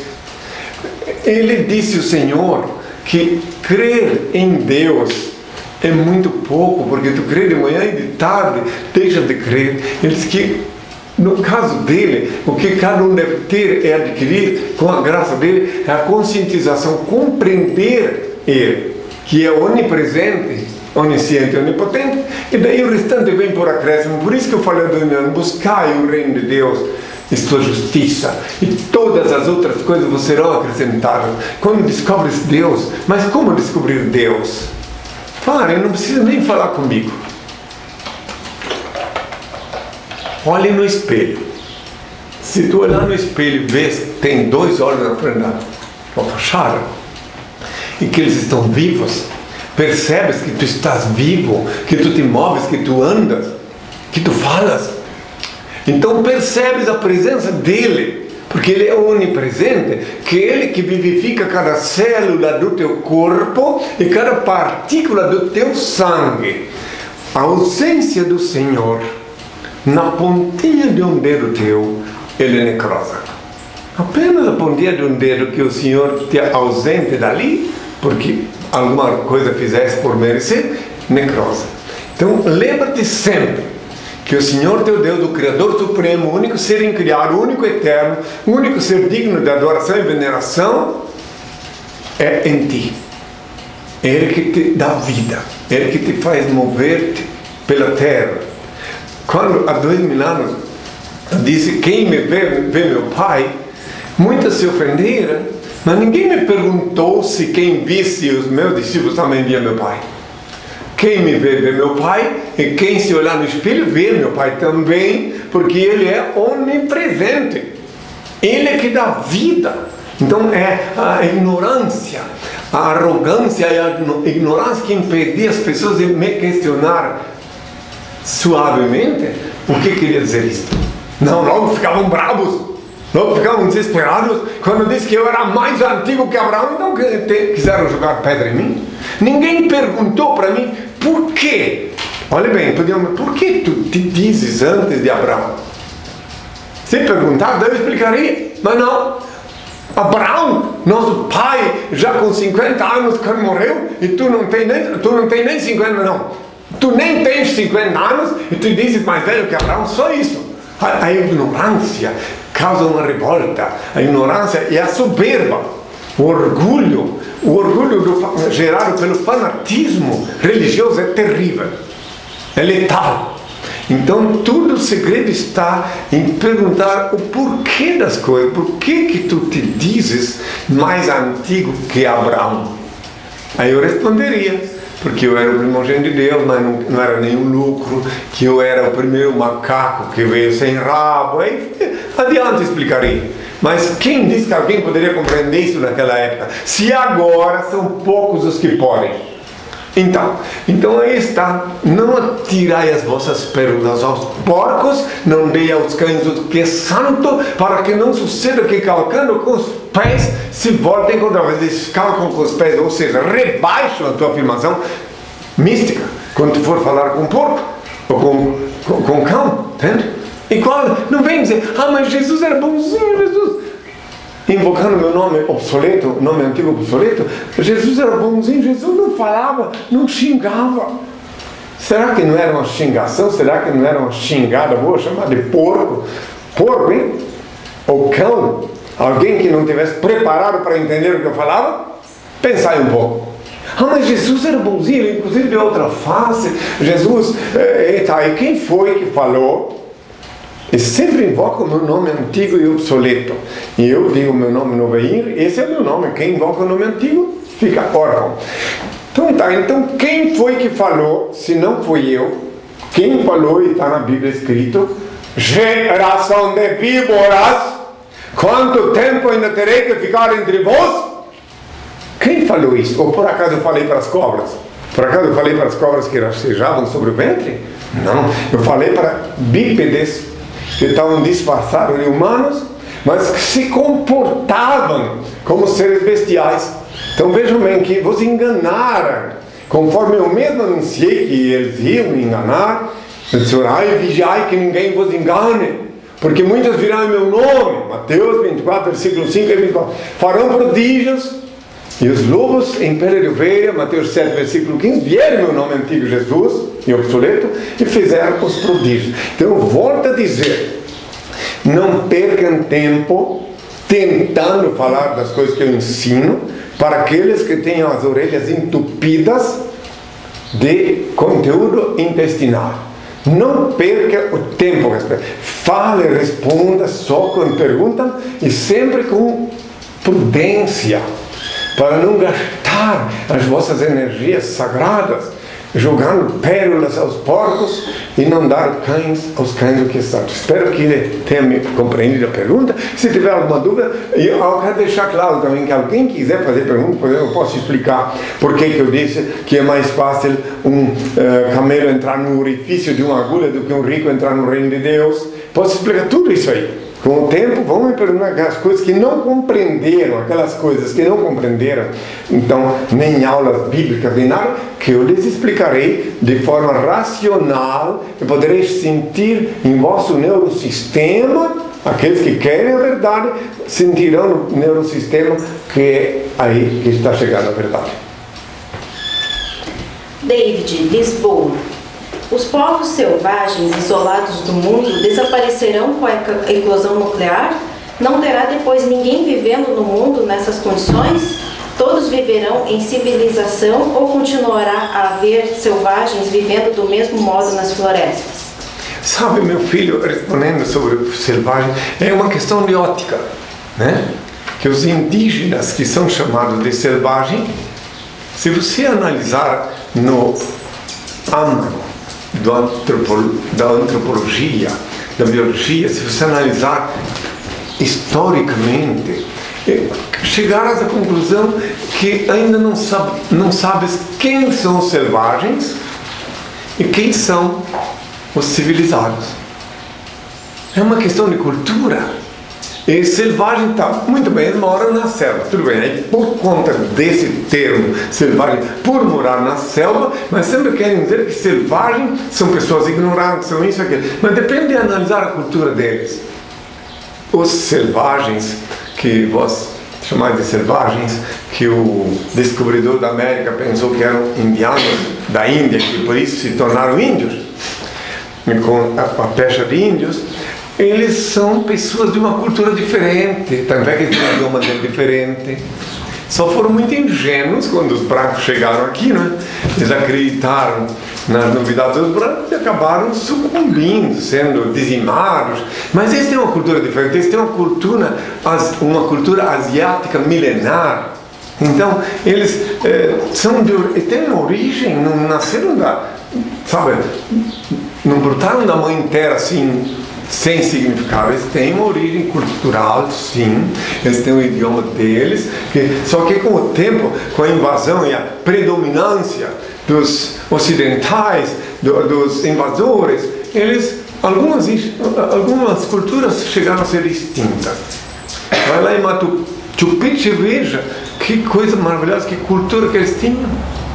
Ele disse, o Senhor, que crer em Deus é muito pouco, porque tu crê de manhã e de tarde deixa de crer. Ele disse que no caso dele, o que cada um deve ter é adquirir, com a graça dele, é a conscientização, compreender ele, que é onipresente, onisciente, onipotente, e daí o restante vem por acréscimo. Por isso que eu falei do União, buscai o reino de Deus e sua justiça, e todas as outras coisas vos serão acrescentadas. Quando descobres Deus, mas como descobrir Deus? Pare, não precisa nem falar comigo. Olhe no espelho. Se tu olhar no espelho e vês que tem dois olhos na frente da tua fachada e que eles estão vivos, percebes que tu estás vivo, que tu te moves, que tu andas, que tu falas. Então percebes a presença dele, porque ele é onipresente, que ele que vivifica cada célula do teu corpo e cada partícula do teu sangue. A ausência do Senhor na pontinha de um dedo teu, ele necrosa. Apenas a pontinha de um dedo que o Senhor te ausente dali, porque alguma coisa fizesse por merecer, necrosa. Então, lembra-te sempre que o Senhor teu Deus, o Criador Supremo, o único ser incriado, o único eterno, o único ser digno de adoração e veneração, é em ti. Ele que te dá vida, Ele que te faz mover-te pela terra. Quando há dois mil anos disse, quem me vê, vê meu Pai, muitas se ofenderam, mas ninguém me perguntou se quem visse os meus discípulos também via meu Pai. Quem me vê, vê meu Pai, e quem se olhar no espelho, vê meu Pai também, porque Ele é onipresente. Ele é que dá vida. Então é a ignorância, a arrogância e a ignorância que impedia as pessoas de me questionar suavemente o que queria dizer isso. Não, logo ficavam bravos. Logo ficavam desesperados quando disse que eu era mais antigo que Abraão, então quiseram jogar pedra em mim. Ninguém perguntou para mim por quê. Olha bem, podiam, por que tu te dizes antes de Abraão? Se perguntar, eu explicaria, mas não. Abraão, nosso pai, já com cinquenta anos quando morreu, e tu não tem nem, tu não tem nem cinquenta, não. Tu nem tens cinquenta anos e tu dizes mais velho que Abraão, só isso. A, a ignorância causa uma revolta, a ignorância e a soberba, o orgulho, o orgulho do, gerado pelo fanatismo religioso é terrível, é letal. Então tudo o segredo está em perguntar o porquê das coisas, por que que tu te dizes mais antigo que Abraão? Aí eu responderia, porque eu era o primogênito de Deus, mas não, não era nenhum lucro, que eu era o primeiro macaco que veio sem rabo, aí adiante explicaria. Mas quem disse que alguém poderia compreender isso naquela época? Se agora são poucos os que podem. Então, então aí está, não atirai as vossas pérolas aos porcos, não dei aos cães o que é santo, para que não suceda que calcando com os pés se voltem contra vós. Eles calcam com os pés, ou seja, rebaixam a tua afirmação mística, quando tu for falar com porco, ou com, com, com cão, entende? E qual, não vem dizer, ah, mas Jesus era bonzinho, Jesus... invocando meu nome obsoleto, nome antigo obsoleto, Jesus era bonzinho, Jesus não falava, não xingava. Será que não era uma xingação? Será que não era uma xingada boa, chamada de porco? Porco, hein? Ou cão? Alguém que não tivesse preparado para entender o que eu falava? Pensai um pouco. Ah, mas Jesus era bonzinho, inclusive de outra face. Jesus, eita, e quem foi que falou? E sempre invoca o meu nome antigo e obsoleto. E eu digo o meu nome noveir, esse é o meu nome. Quem invoca o nome antigo, fica órfão. Então tá, então quem foi que falou, se não foi eu? Quem falou, e está na Bíblia escrito, geração de víboras, quanto tempo ainda terei que ficar entre vós? Quem falou isso? Ou por acaso eu falei para as cobras? Por acaso eu falei para as cobras que rastejavam sobre o ventre? Não, eu falei para bípedes, que estavam disfarçados de humanos, mas que se comportavam como seres bestiais. Então vejam bem que vos enganaram, conforme eu mesmo anunciei que eles iam me enganar. Eu disse, orai e vigiai que ninguém vos engane, porque muitos virão em meu nome, Mateus vinte e quatro, versículo cinco e vinte e quatro, farão prodígios, e os lobos em pele de ovelha, Mateus sete, versículo quinze, vieram em meu nome antigo Jesus, e obsoleto, e fizeram os prodígios. Então eu volto a dizer, não percam tempo tentando falar das coisas que eu ensino para aqueles que tenham as orelhas entupidas de conteúdo intestinal. Não perca o tempo. Fale, responda só quando perguntam e sempre com prudência, para não gastar as vossas energias sagradas jogando pérolas aos porcos e não dar cães aos cães o que é santo. Espero que ele tenha me compreendido a pergunta. Se tiver alguma dúvida, eu quero deixar claro também que alguém quiser fazer pergunta, eu posso explicar por que eu disse que é mais fácil um uh, camelo entrar no orifício de uma agulha do que um rico entrar no reino de Deus. Posso explicar tudo isso aí. Com o tempo vão me perguntar aquelas coisas que não compreenderam, aquelas coisas que não compreenderam. Então, nem aulas bíblicas, nem nada, que eu lhes explicarei de forma racional, e podereis sentir em vosso neurosistema, aqueles que querem a verdade, sentirão no neurosistema que é aí que está chegando a verdade. David, Lisboa. Os povos selvagens isolados do mundo desaparecerão com a eclosão nuclear? Não terá depois ninguém vivendo no mundo nessas condições? Todos viverão em civilização ou continuará a haver selvagens vivendo do mesmo modo nas florestas? Sabe, meu filho, respondendo sobre o selvagem, é uma questão de ótica, né? Que os indígenas que são chamados de selvagem, se você analisar no âmago do antropolo, da antropologia, da biologia, se você analisar historicamente, chegarás à conclusão que ainda não, sabe, não sabes quem são os selvagens e quem são os civilizados. É uma questão de cultura. E selvagem está muito bem, eles moram na selva, tudo bem, aí por conta desse termo selvagem, por morar na selva, mas sempre querem dizer que selvagem são pessoas ignorantes, são isso e aquilo, mas depende de analisar a cultura deles. Os selvagens, que vós chamais de selvagens, que o descobridor da América pensou que eram indianos da Índia, que por isso se tornaram índios, com a, a pecha de índios, eles são pessoas de uma cultura diferente, também que eles têm um idioma diferente. Só foram muito ingênuos quando os brancos chegaram aqui, né? Eles acreditaram nas novidades dos brancos e acabaram sucumbindo, sendo dizimados. Mas eles têm uma cultura diferente, eles têm uma cultura, uma cultura asiática milenar. Então, eles é, são de, têm uma origem, não nasceram da, sabe, não brotaram da mãe terra assim, sem significado. Eles têm uma origem cultural, sim, eles têm o idioma deles, que, só que com o tempo, com a invasão e a predominância dos ocidentais, do, dos invasores, eles, algumas, algumas culturas chegaram a ser extintas. Vai lá em Machu Picchu e veja que coisa maravilhosa, que cultura que eles tinham.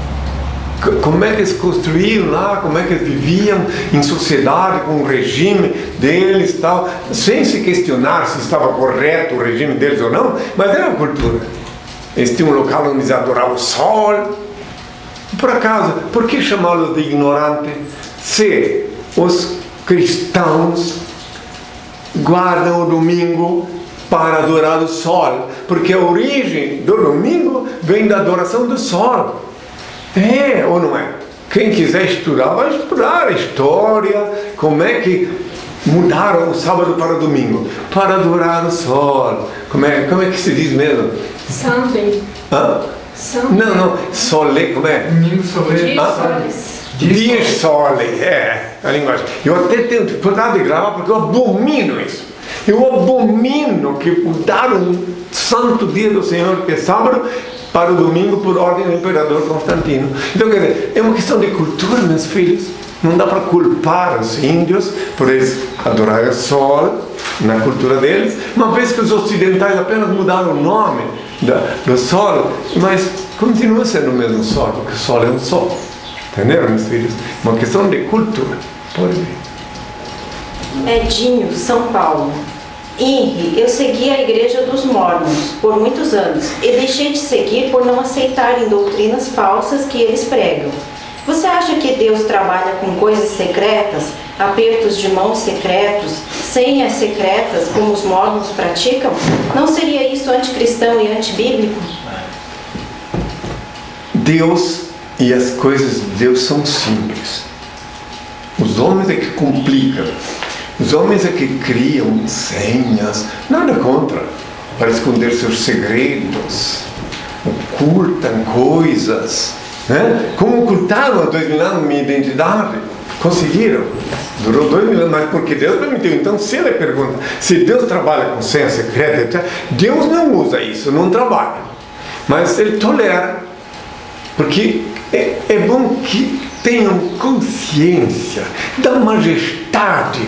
Como é que eles construíram lá, como é que eles viviam em sociedade, com o regime deles e tal, sem se questionar se estava correto o regime deles ou não, mas era uma cultura. Eles tinham um local onde eles adoravam o sol. Por acaso, por que chamá-los de ignorante? Se os cristãos guardam o domingo para adorar o sol, porque a origem do domingo vem da adoração do sol. É ou não é? Quem quiser estudar, vai estudar a história, como é que mudaram o sábado para o domingo, para adorar o sol. Como é, como é que se diz mesmo? Sunday. Hã? Sunday. Não, não, solé, como é? Domingo solé. Dias solé, é a linguagem. Eu até tenho dificuldade de gravar porque eu abomino isso. Eu abomino que mudaram o santo dia do Senhor, que é sábado, para o domingo por ordem do imperador Constantino. Então, quer dizer, é uma questão de cultura, meus filhos. Não dá para culpar os índios por eles adorarem o sol na cultura deles, uma vez que os ocidentais apenas mudaram o nome da, do sol, mas continua sendo o mesmo sol, porque o sol é um sol. Entenderam, meus filhos? Uma questão de cultura. Pode ver. Edinho, São Paulo. Henry, eu segui a Igreja dos Mórmons por muitos anos e deixei de seguir por não aceitarem doutrinas falsas que eles pregam. Você acha que Deus trabalha com coisas secretas, apertos de mão secretos, senhas secretas, como os Mórmons praticam? Não seria isso anticristão e antibíblico? Deus e as coisas de Deus são simples. Os homens é que complicam. Os homens é que criam senhas, nada contra, para esconder seus segredos, ocultam coisas, né? Como ocultaram há dois mil anos minha identidade? Conseguiram. Durou dois mil anos, mas porque Deus permitiu. Então, se ele pergunta, se Deus trabalha com senha secreta, Deus não usa isso, não trabalha. Mas ele tolera, porque é, é bom que tenham consciência da majestade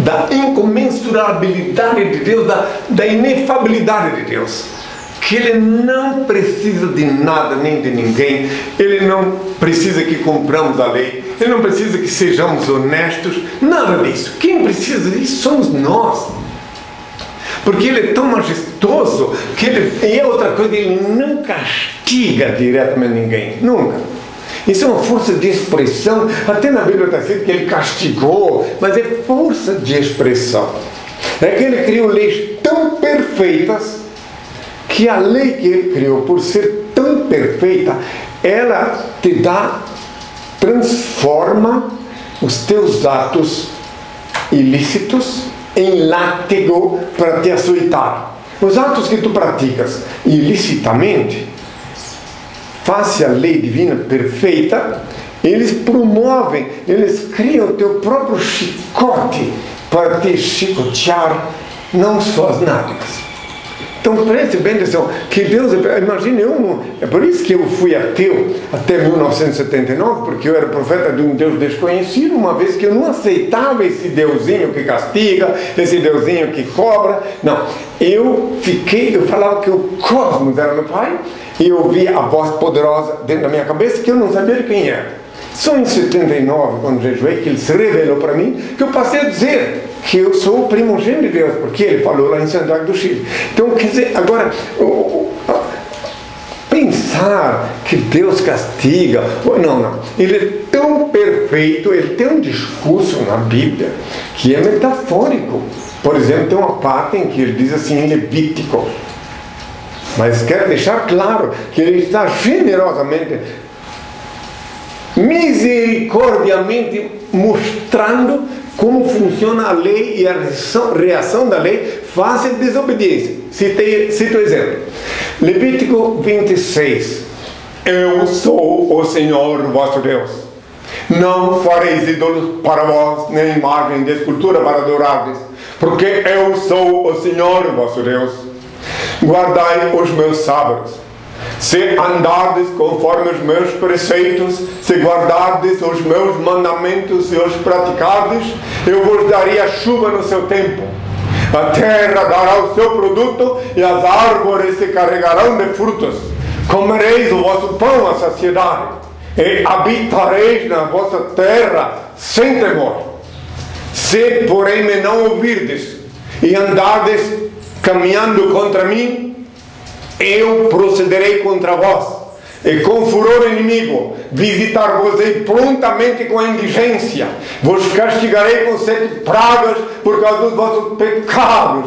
da incomensurabilidade de Deus, da, da inefabilidade de Deus. Que Ele não precisa de nada nem de ninguém, Ele não precisa que compramos a lei, Ele não precisa que sejamos honestos, nada disso. Quem precisa disso somos nós. Porque Ele é tão majestoso que Ele, e é outra coisa, Ele não castiga diretamente ninguém, nunca. Isso é uma força de expressão. Até na Bíblia está escrito que Ele castigou, mas é força de expressão. É que Ele criou leis tão perfeitas que a lei que Ele criou, por ser tão perfeita, ela te dá, transforma os teus atos ilícitos em látigo para te açoitar. Os atos que tu praticas ilicitamente, face à lei divina perfeita, eles promovem, eles criam o teu próprio chicote para te chicotear, não só as nádegas. Então preste bem atenção, que Deus, imagine, eu, é por isso que eu fui ateu até mil novecentos e setenta e nove, porque eu era profeta de um Deus desconhecido, uma vez que eu não aceitava esse Deusinho que castiga, esse Deusinho que cobra. Não, eu fiquei, eu falava que o cosmos era meu Pai, e eu ouvia a voz poderosa dentro da minha cabeça que eu não sabia de quem era. Só em setenta e nove, quando jejuei, que Ele se revelou para mim, que eu passei a dizer que eu sou o primogênito de Deus, porque Ele falou lá em Santiago do Chile. Então, quer dizer, agora, pensar que Deus castiga, não, não, Ele é tão perfeito, Ele tem um discurso na Bíblia que é metafórico. Por exemplo, tem uma parte em que Ele diz assim em Levítico, mas quero deixar claro que Ele está generosamente, misericordiamente mostrando como funciona a lei e a reação, reação da lei face à desobediência. Citei, cito o exemplo. Levítico vinte e seis. Eu sou o Senhor vosso Deus. Não fareis ídolos para vós, nem imagem de escultura para adorardes, porque eu sou o Senhor vosso Deus. Guardai os meus sábados. Se andardes conforme os meus preceitos, se guardardes os meus mandamentos e os praticardes, eu vos daria chuva no seu tempo. A terra dará o seu produto e as árvores se carregarão de frutos. Comereis o vosso pão à saciedade e habitareis na vossa terra sem temor. Se, porém, me não ouvirdes e andardes caminhando contra mim, eu procederei contra vós, e com furor inimigo visitar-vos-ei prontamente com a indigência, vos castigarei com sete pragas por causa dos vossos pecados,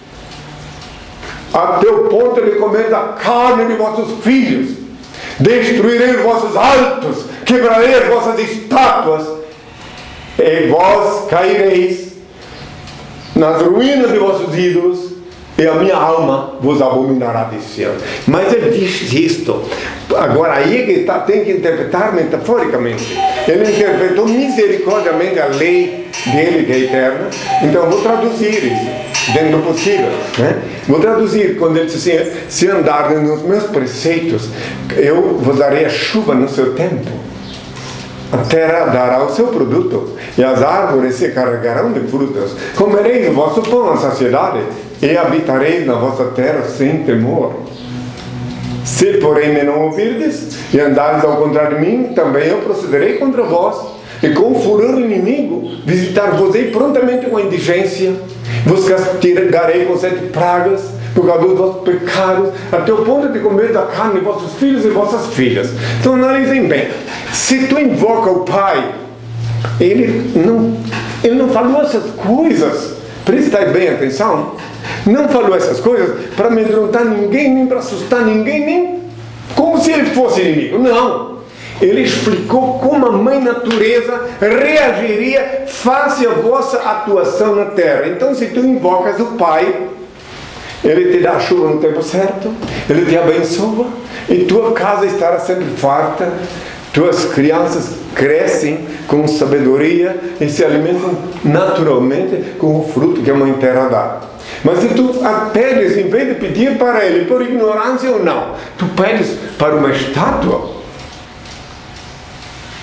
até o ponto de comer a carne de vossos filhos, destruirei os vossos altos, quebrarei as vossas estátuas, e vós caireis nas ruínas de vossos ídolos, e a minha alma vos abominará de céu. Mas Ele diz isto. Agora aí que tá, tem que interpretar metaforicamente. Ele interpretou misericordiamente a lei dele, que é eterna. Então vou traduzir isso, dentro do possível, né? Vou traduzir, quando ele diz assim: se andarem nos meus preceitos, eu vos darei a chuva no seu tempo. A terra dará o seu produto, e as árvores se carregarão de frutas. Comereis o vosso pão à saciedade, e habitareis na vossa terra sem temor. Se, porém, me não ouvirdes, e andares ao contrário de mim, também eu procederei contra vós, e com furor inimigo visitar-vos-ei prontamente com indigência, vos castigarei com sete pragas, por causa dos vossos pecados, até o ponto de comer da carne de vossos filhos e vossas filhas. Então analisem bem. Se tu invoca o Pai, Ele não, ele não falou essas coisas, prestai bem atenção, não falou essas coisas para amedrontar ninguém, nem para assustar ninguém, nem como se Ele fosse inimigo. Não. Ele explicou como a mãe natureza reagiria face à vossa atuação na terra. Então, se tu invocas o Pai, Ele te dá a chuva no tempo certo, Ele te abençoa, e tua casa estará sempre farta, tuas crianças crescem com sabedoria e se alimentam naturalmente com o fruto que a mãe terra dá. Mas se tu pedes, em vez de pedir para Ele por ignorância ou não, tu pedes para uma estátua,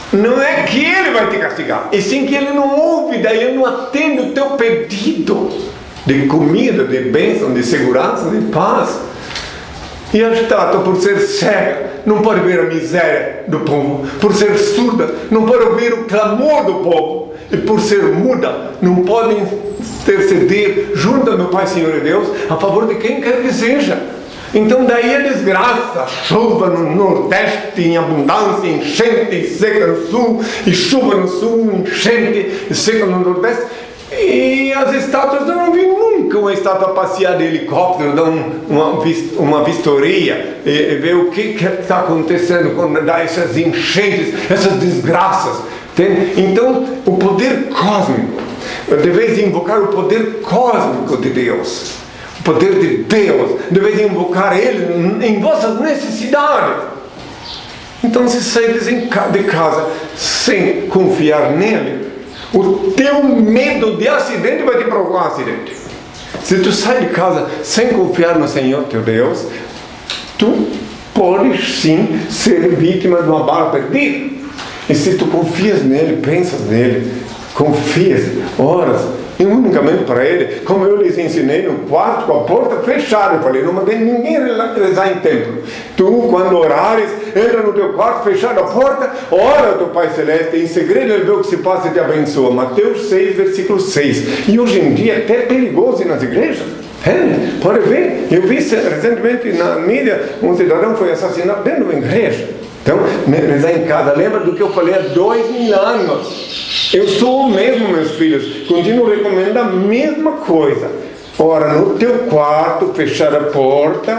não é que Ele vai te castigar, e sim que Ele não ouve, daí Ele não atende o teu pedido de comida, de bênção, de segurança, de paz. E a estátua, por ser cega, não pode ver a miséria do povo. Por ser surda, não pode ouvir o clamor do povo. E por ser muda, não pode interceder junto ao meu Pai, Senhor e Deus, a favor de quem quer que seja. Então daí a desgraça, chuva no Nordeste em abundância, enchente e seca no Sul, e chuva no Sul, enchente e seca no Nordeste. E as estátuas, eu não vi nunca uma estátua passear de helicóptero, dar um, uma, uma vistoria e, e ver o que está acontecendo quando dá essas enchentes, essas desgraças. Tem? Então, o poder cósmico, deveis invocar o poder cósmico de Deus, o poder de Deus, deveis invocar Ele em vossas necessidades. Então, se saíres de casa sem confiar nele, o teu medo de acidente vai te provocar um acidente. Se tu sai de casa sem confiar no Senhor teu Deus, tu podes sim ser vítima de uma bala perdida. E se tu confias nele, pensas nele, confias, oras, e unicamente para Ele, como eu lhes ensinei no quarto com a porta fechada, eu falei, não mandei ninguém rezar em templo. Tu, quando orares, entra no teu quarto, fechada a porta, ora ao teu Pai Celeste, em segredo Ele vê o que se passa e te abençoa. Mateus seis, versículo seis. E hoje em dia é até perigoso ir nas igrejas. É, pode ver, eu vi recentemente na mídia, um cidadão foi assassinado dentro de uma igreja. Então, rezar em casa, lembra do que eu falei há dois mil anos. Eu sou o mesmo, meus filhos, continuo recomendando a mesma coisa. Ora, no teu quarto, fechar a porta,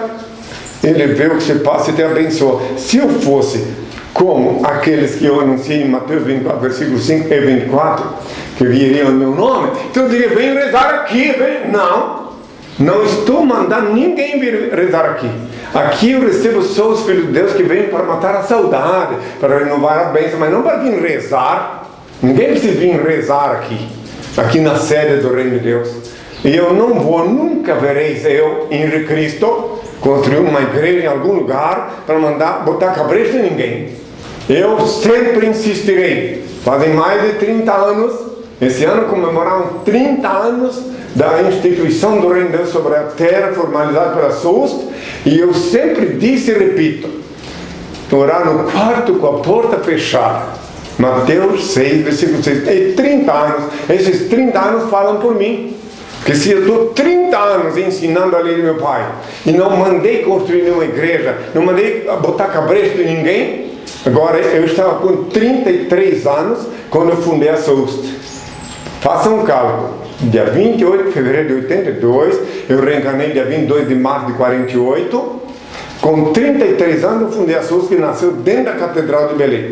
Ele vê o que se passa e te abençoa. Se eu fosse como aqueles que eu anunciei em Mateus vinte e quatro, versículo cinco e vinte e quatro, que viriam o meu nome, então eu diria, vem rezar aqui, vem. Não, não estou mandando ninguém vir rezar aqui. Aqui eu recebo só os filhos de Deus que vêm para matar a saudade, para renovar a bênção, mas não para vir rezar. Ninguém precisa vir rezar aqui, aqui na sede do Reino de Deus. E eu não vou, nunca vereis eu, Henrique Cristo, construir uma igreja em algum lugar para mandar botar cabresto em ninguém. Eu sempre insistirei. Fazem mais de trinta anos, esse ano comemoraram trinta anos da instituição do Reino de Deus sobre a terra, formalizada pela S U S T, e eu sempre disse e repito, orar no quarto com a porta fechada. Mateus seis, versículo seis. E trinta anos, esses trinta anos falam por mim. Porque se eu estou trinta anos ensinando a lei do meu Pai, e não mandei construir nenhuma igreja, não mandei botar cabresto em ninguém, agora eu estava com trinta e três anos quando eu fundei a S U S T. Façam um cálculo. Dia vinte e oito de fevereiro de oitenta e dois, eu reencarnei dia vinte e dois de março de quarenta e oito. Com trinta e três anos eu fundei a S U S T, que nasceu dentro da Catedral de Belém.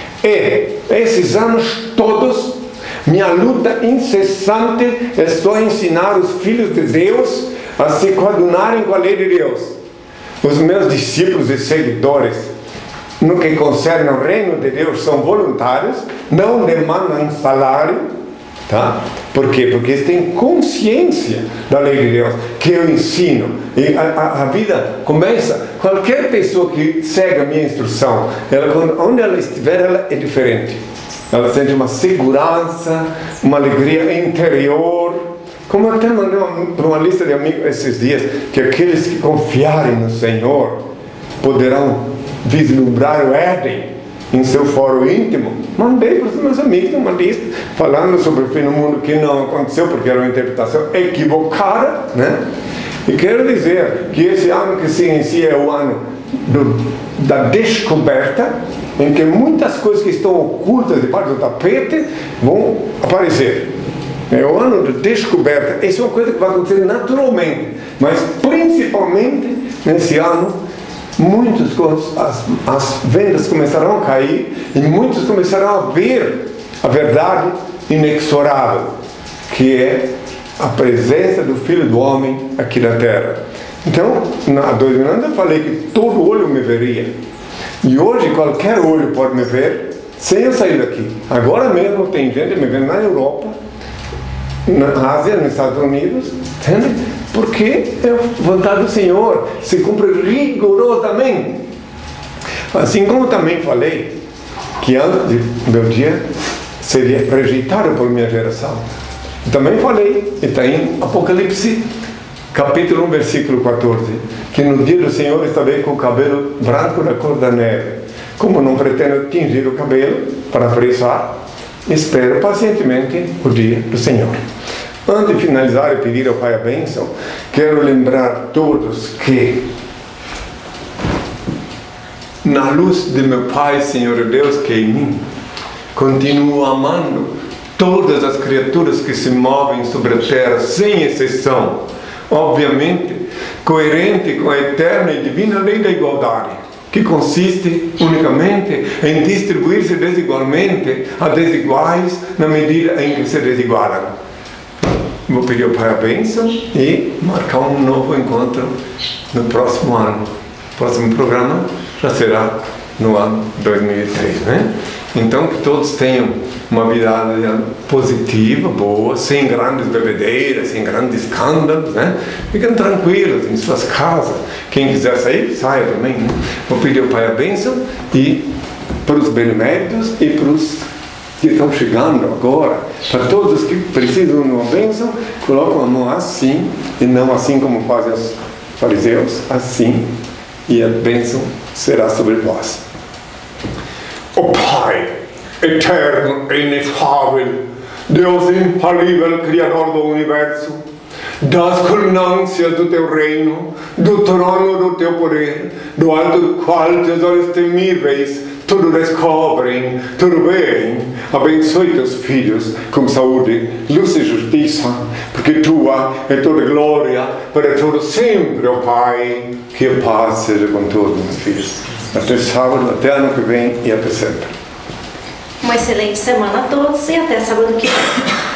E esses anos todos, minha luta incessante é só ensinar os filhos de Deus a se coadunarem com a lei de Deus. Os meus discípulos e seguidores, no que concerne ao reino de Deus, são voluntários, não demandam salário. Tá? Por quê? Porque eles têm consciência da lei de Deus que eu ensino. E a, a, a vida começa. Qualquer pessoa que segue a minha instrução, ela, onde ela estiver, ela é diferente. Ela sente uma segurança, uma alegria interior. Como eu até mandei para uma lista de amigos esses dias, que aqueles que confiarem no Senhor poderão vislumbrar o Éden em seu fórum íntimo. Mandei para os meus amigos uma lista falando sobre o fim do mundo que não aconteceu porque era uma interpretação equivocada, né? E quero dizer que esse ano que se inicia é o ano do, da descoberta, em que muitas coisas que estão ocultas debaixo do tapete vão aparecer. É o ano da descoberta. Isso é uma coisa que vai acontecer naturalmente, mas principalmente nesse ano muitos as, as vendas começarão a cair e muitos começarão a ver a verdade inexorável, que é a presença do Filho do Homem aqui na terra. Então, há dois mil anos eu falei que todo olho me veria, e hoje qualquer olho pode me ver sem eu sair daqui. Agora mesmo tem gente me vendo na Europa, na Ásia, nos Estados Unidos, entende? Porque é a vontade do Senhor, se cumpre rigorosamente. Assim como também falei que antes de meu dia seria rejeitado por minha geração. Também falei, está em Apocalipse, capítulo um, versículo quatorze, que no dia do Senhor estarei com o cabelo branco da cor da neve. Como não pretendo tingir o cabelo para apressar, espero pacientemente o dia do Senhor. Antes de finalizar e pedir ao Pai a bênção, quero lembrar todos que, na luz de meu Pai, Senhor Deus, que é em mim, continuo amando todas as criaturas que se movem sobre a terra, sem exceção, obviamente, coerente com a eterna e divina lei da igualdade, que consiste unicamente em distribuir-se desigualmente a desiguais na medida em que se desigualam. Vou pedir ao Pai a bênção e marcar um novo encontro no próximo ano. O próximo programa já será no ano dois mil e três, né? Então, que todos tenham uma vida positiva, boa, sem grandes bebedeiras, sem grandes escândalos, né? Fiquem tranquilos em suas casas. Quem quiser sair, saia também, né? Vou pedir ao Pai a bênção e para os beneméritos e para os que estão chegando agora, para todos que precisam de uma bênção, colocam a mão assim, e não assim como fazem os fariseus, assim, e a bênção será sobre vós. O Pai, eterno e inefável, Deus infalível, Criador do Universo, das culminâncias do Teu reino, do trono do Teu poder, do alto do qual tesouros temíveis tudo descobrem, tudo veem, abençoe Teus filhos com saúde, luz e justiça, porque Tua é toda glória para todo sempre, ó Pai. Que a paz seja com todos, meus filhos. Até sábado, até ano que vem e até sempre. Uma excelente semana a todos e até sábado que vem.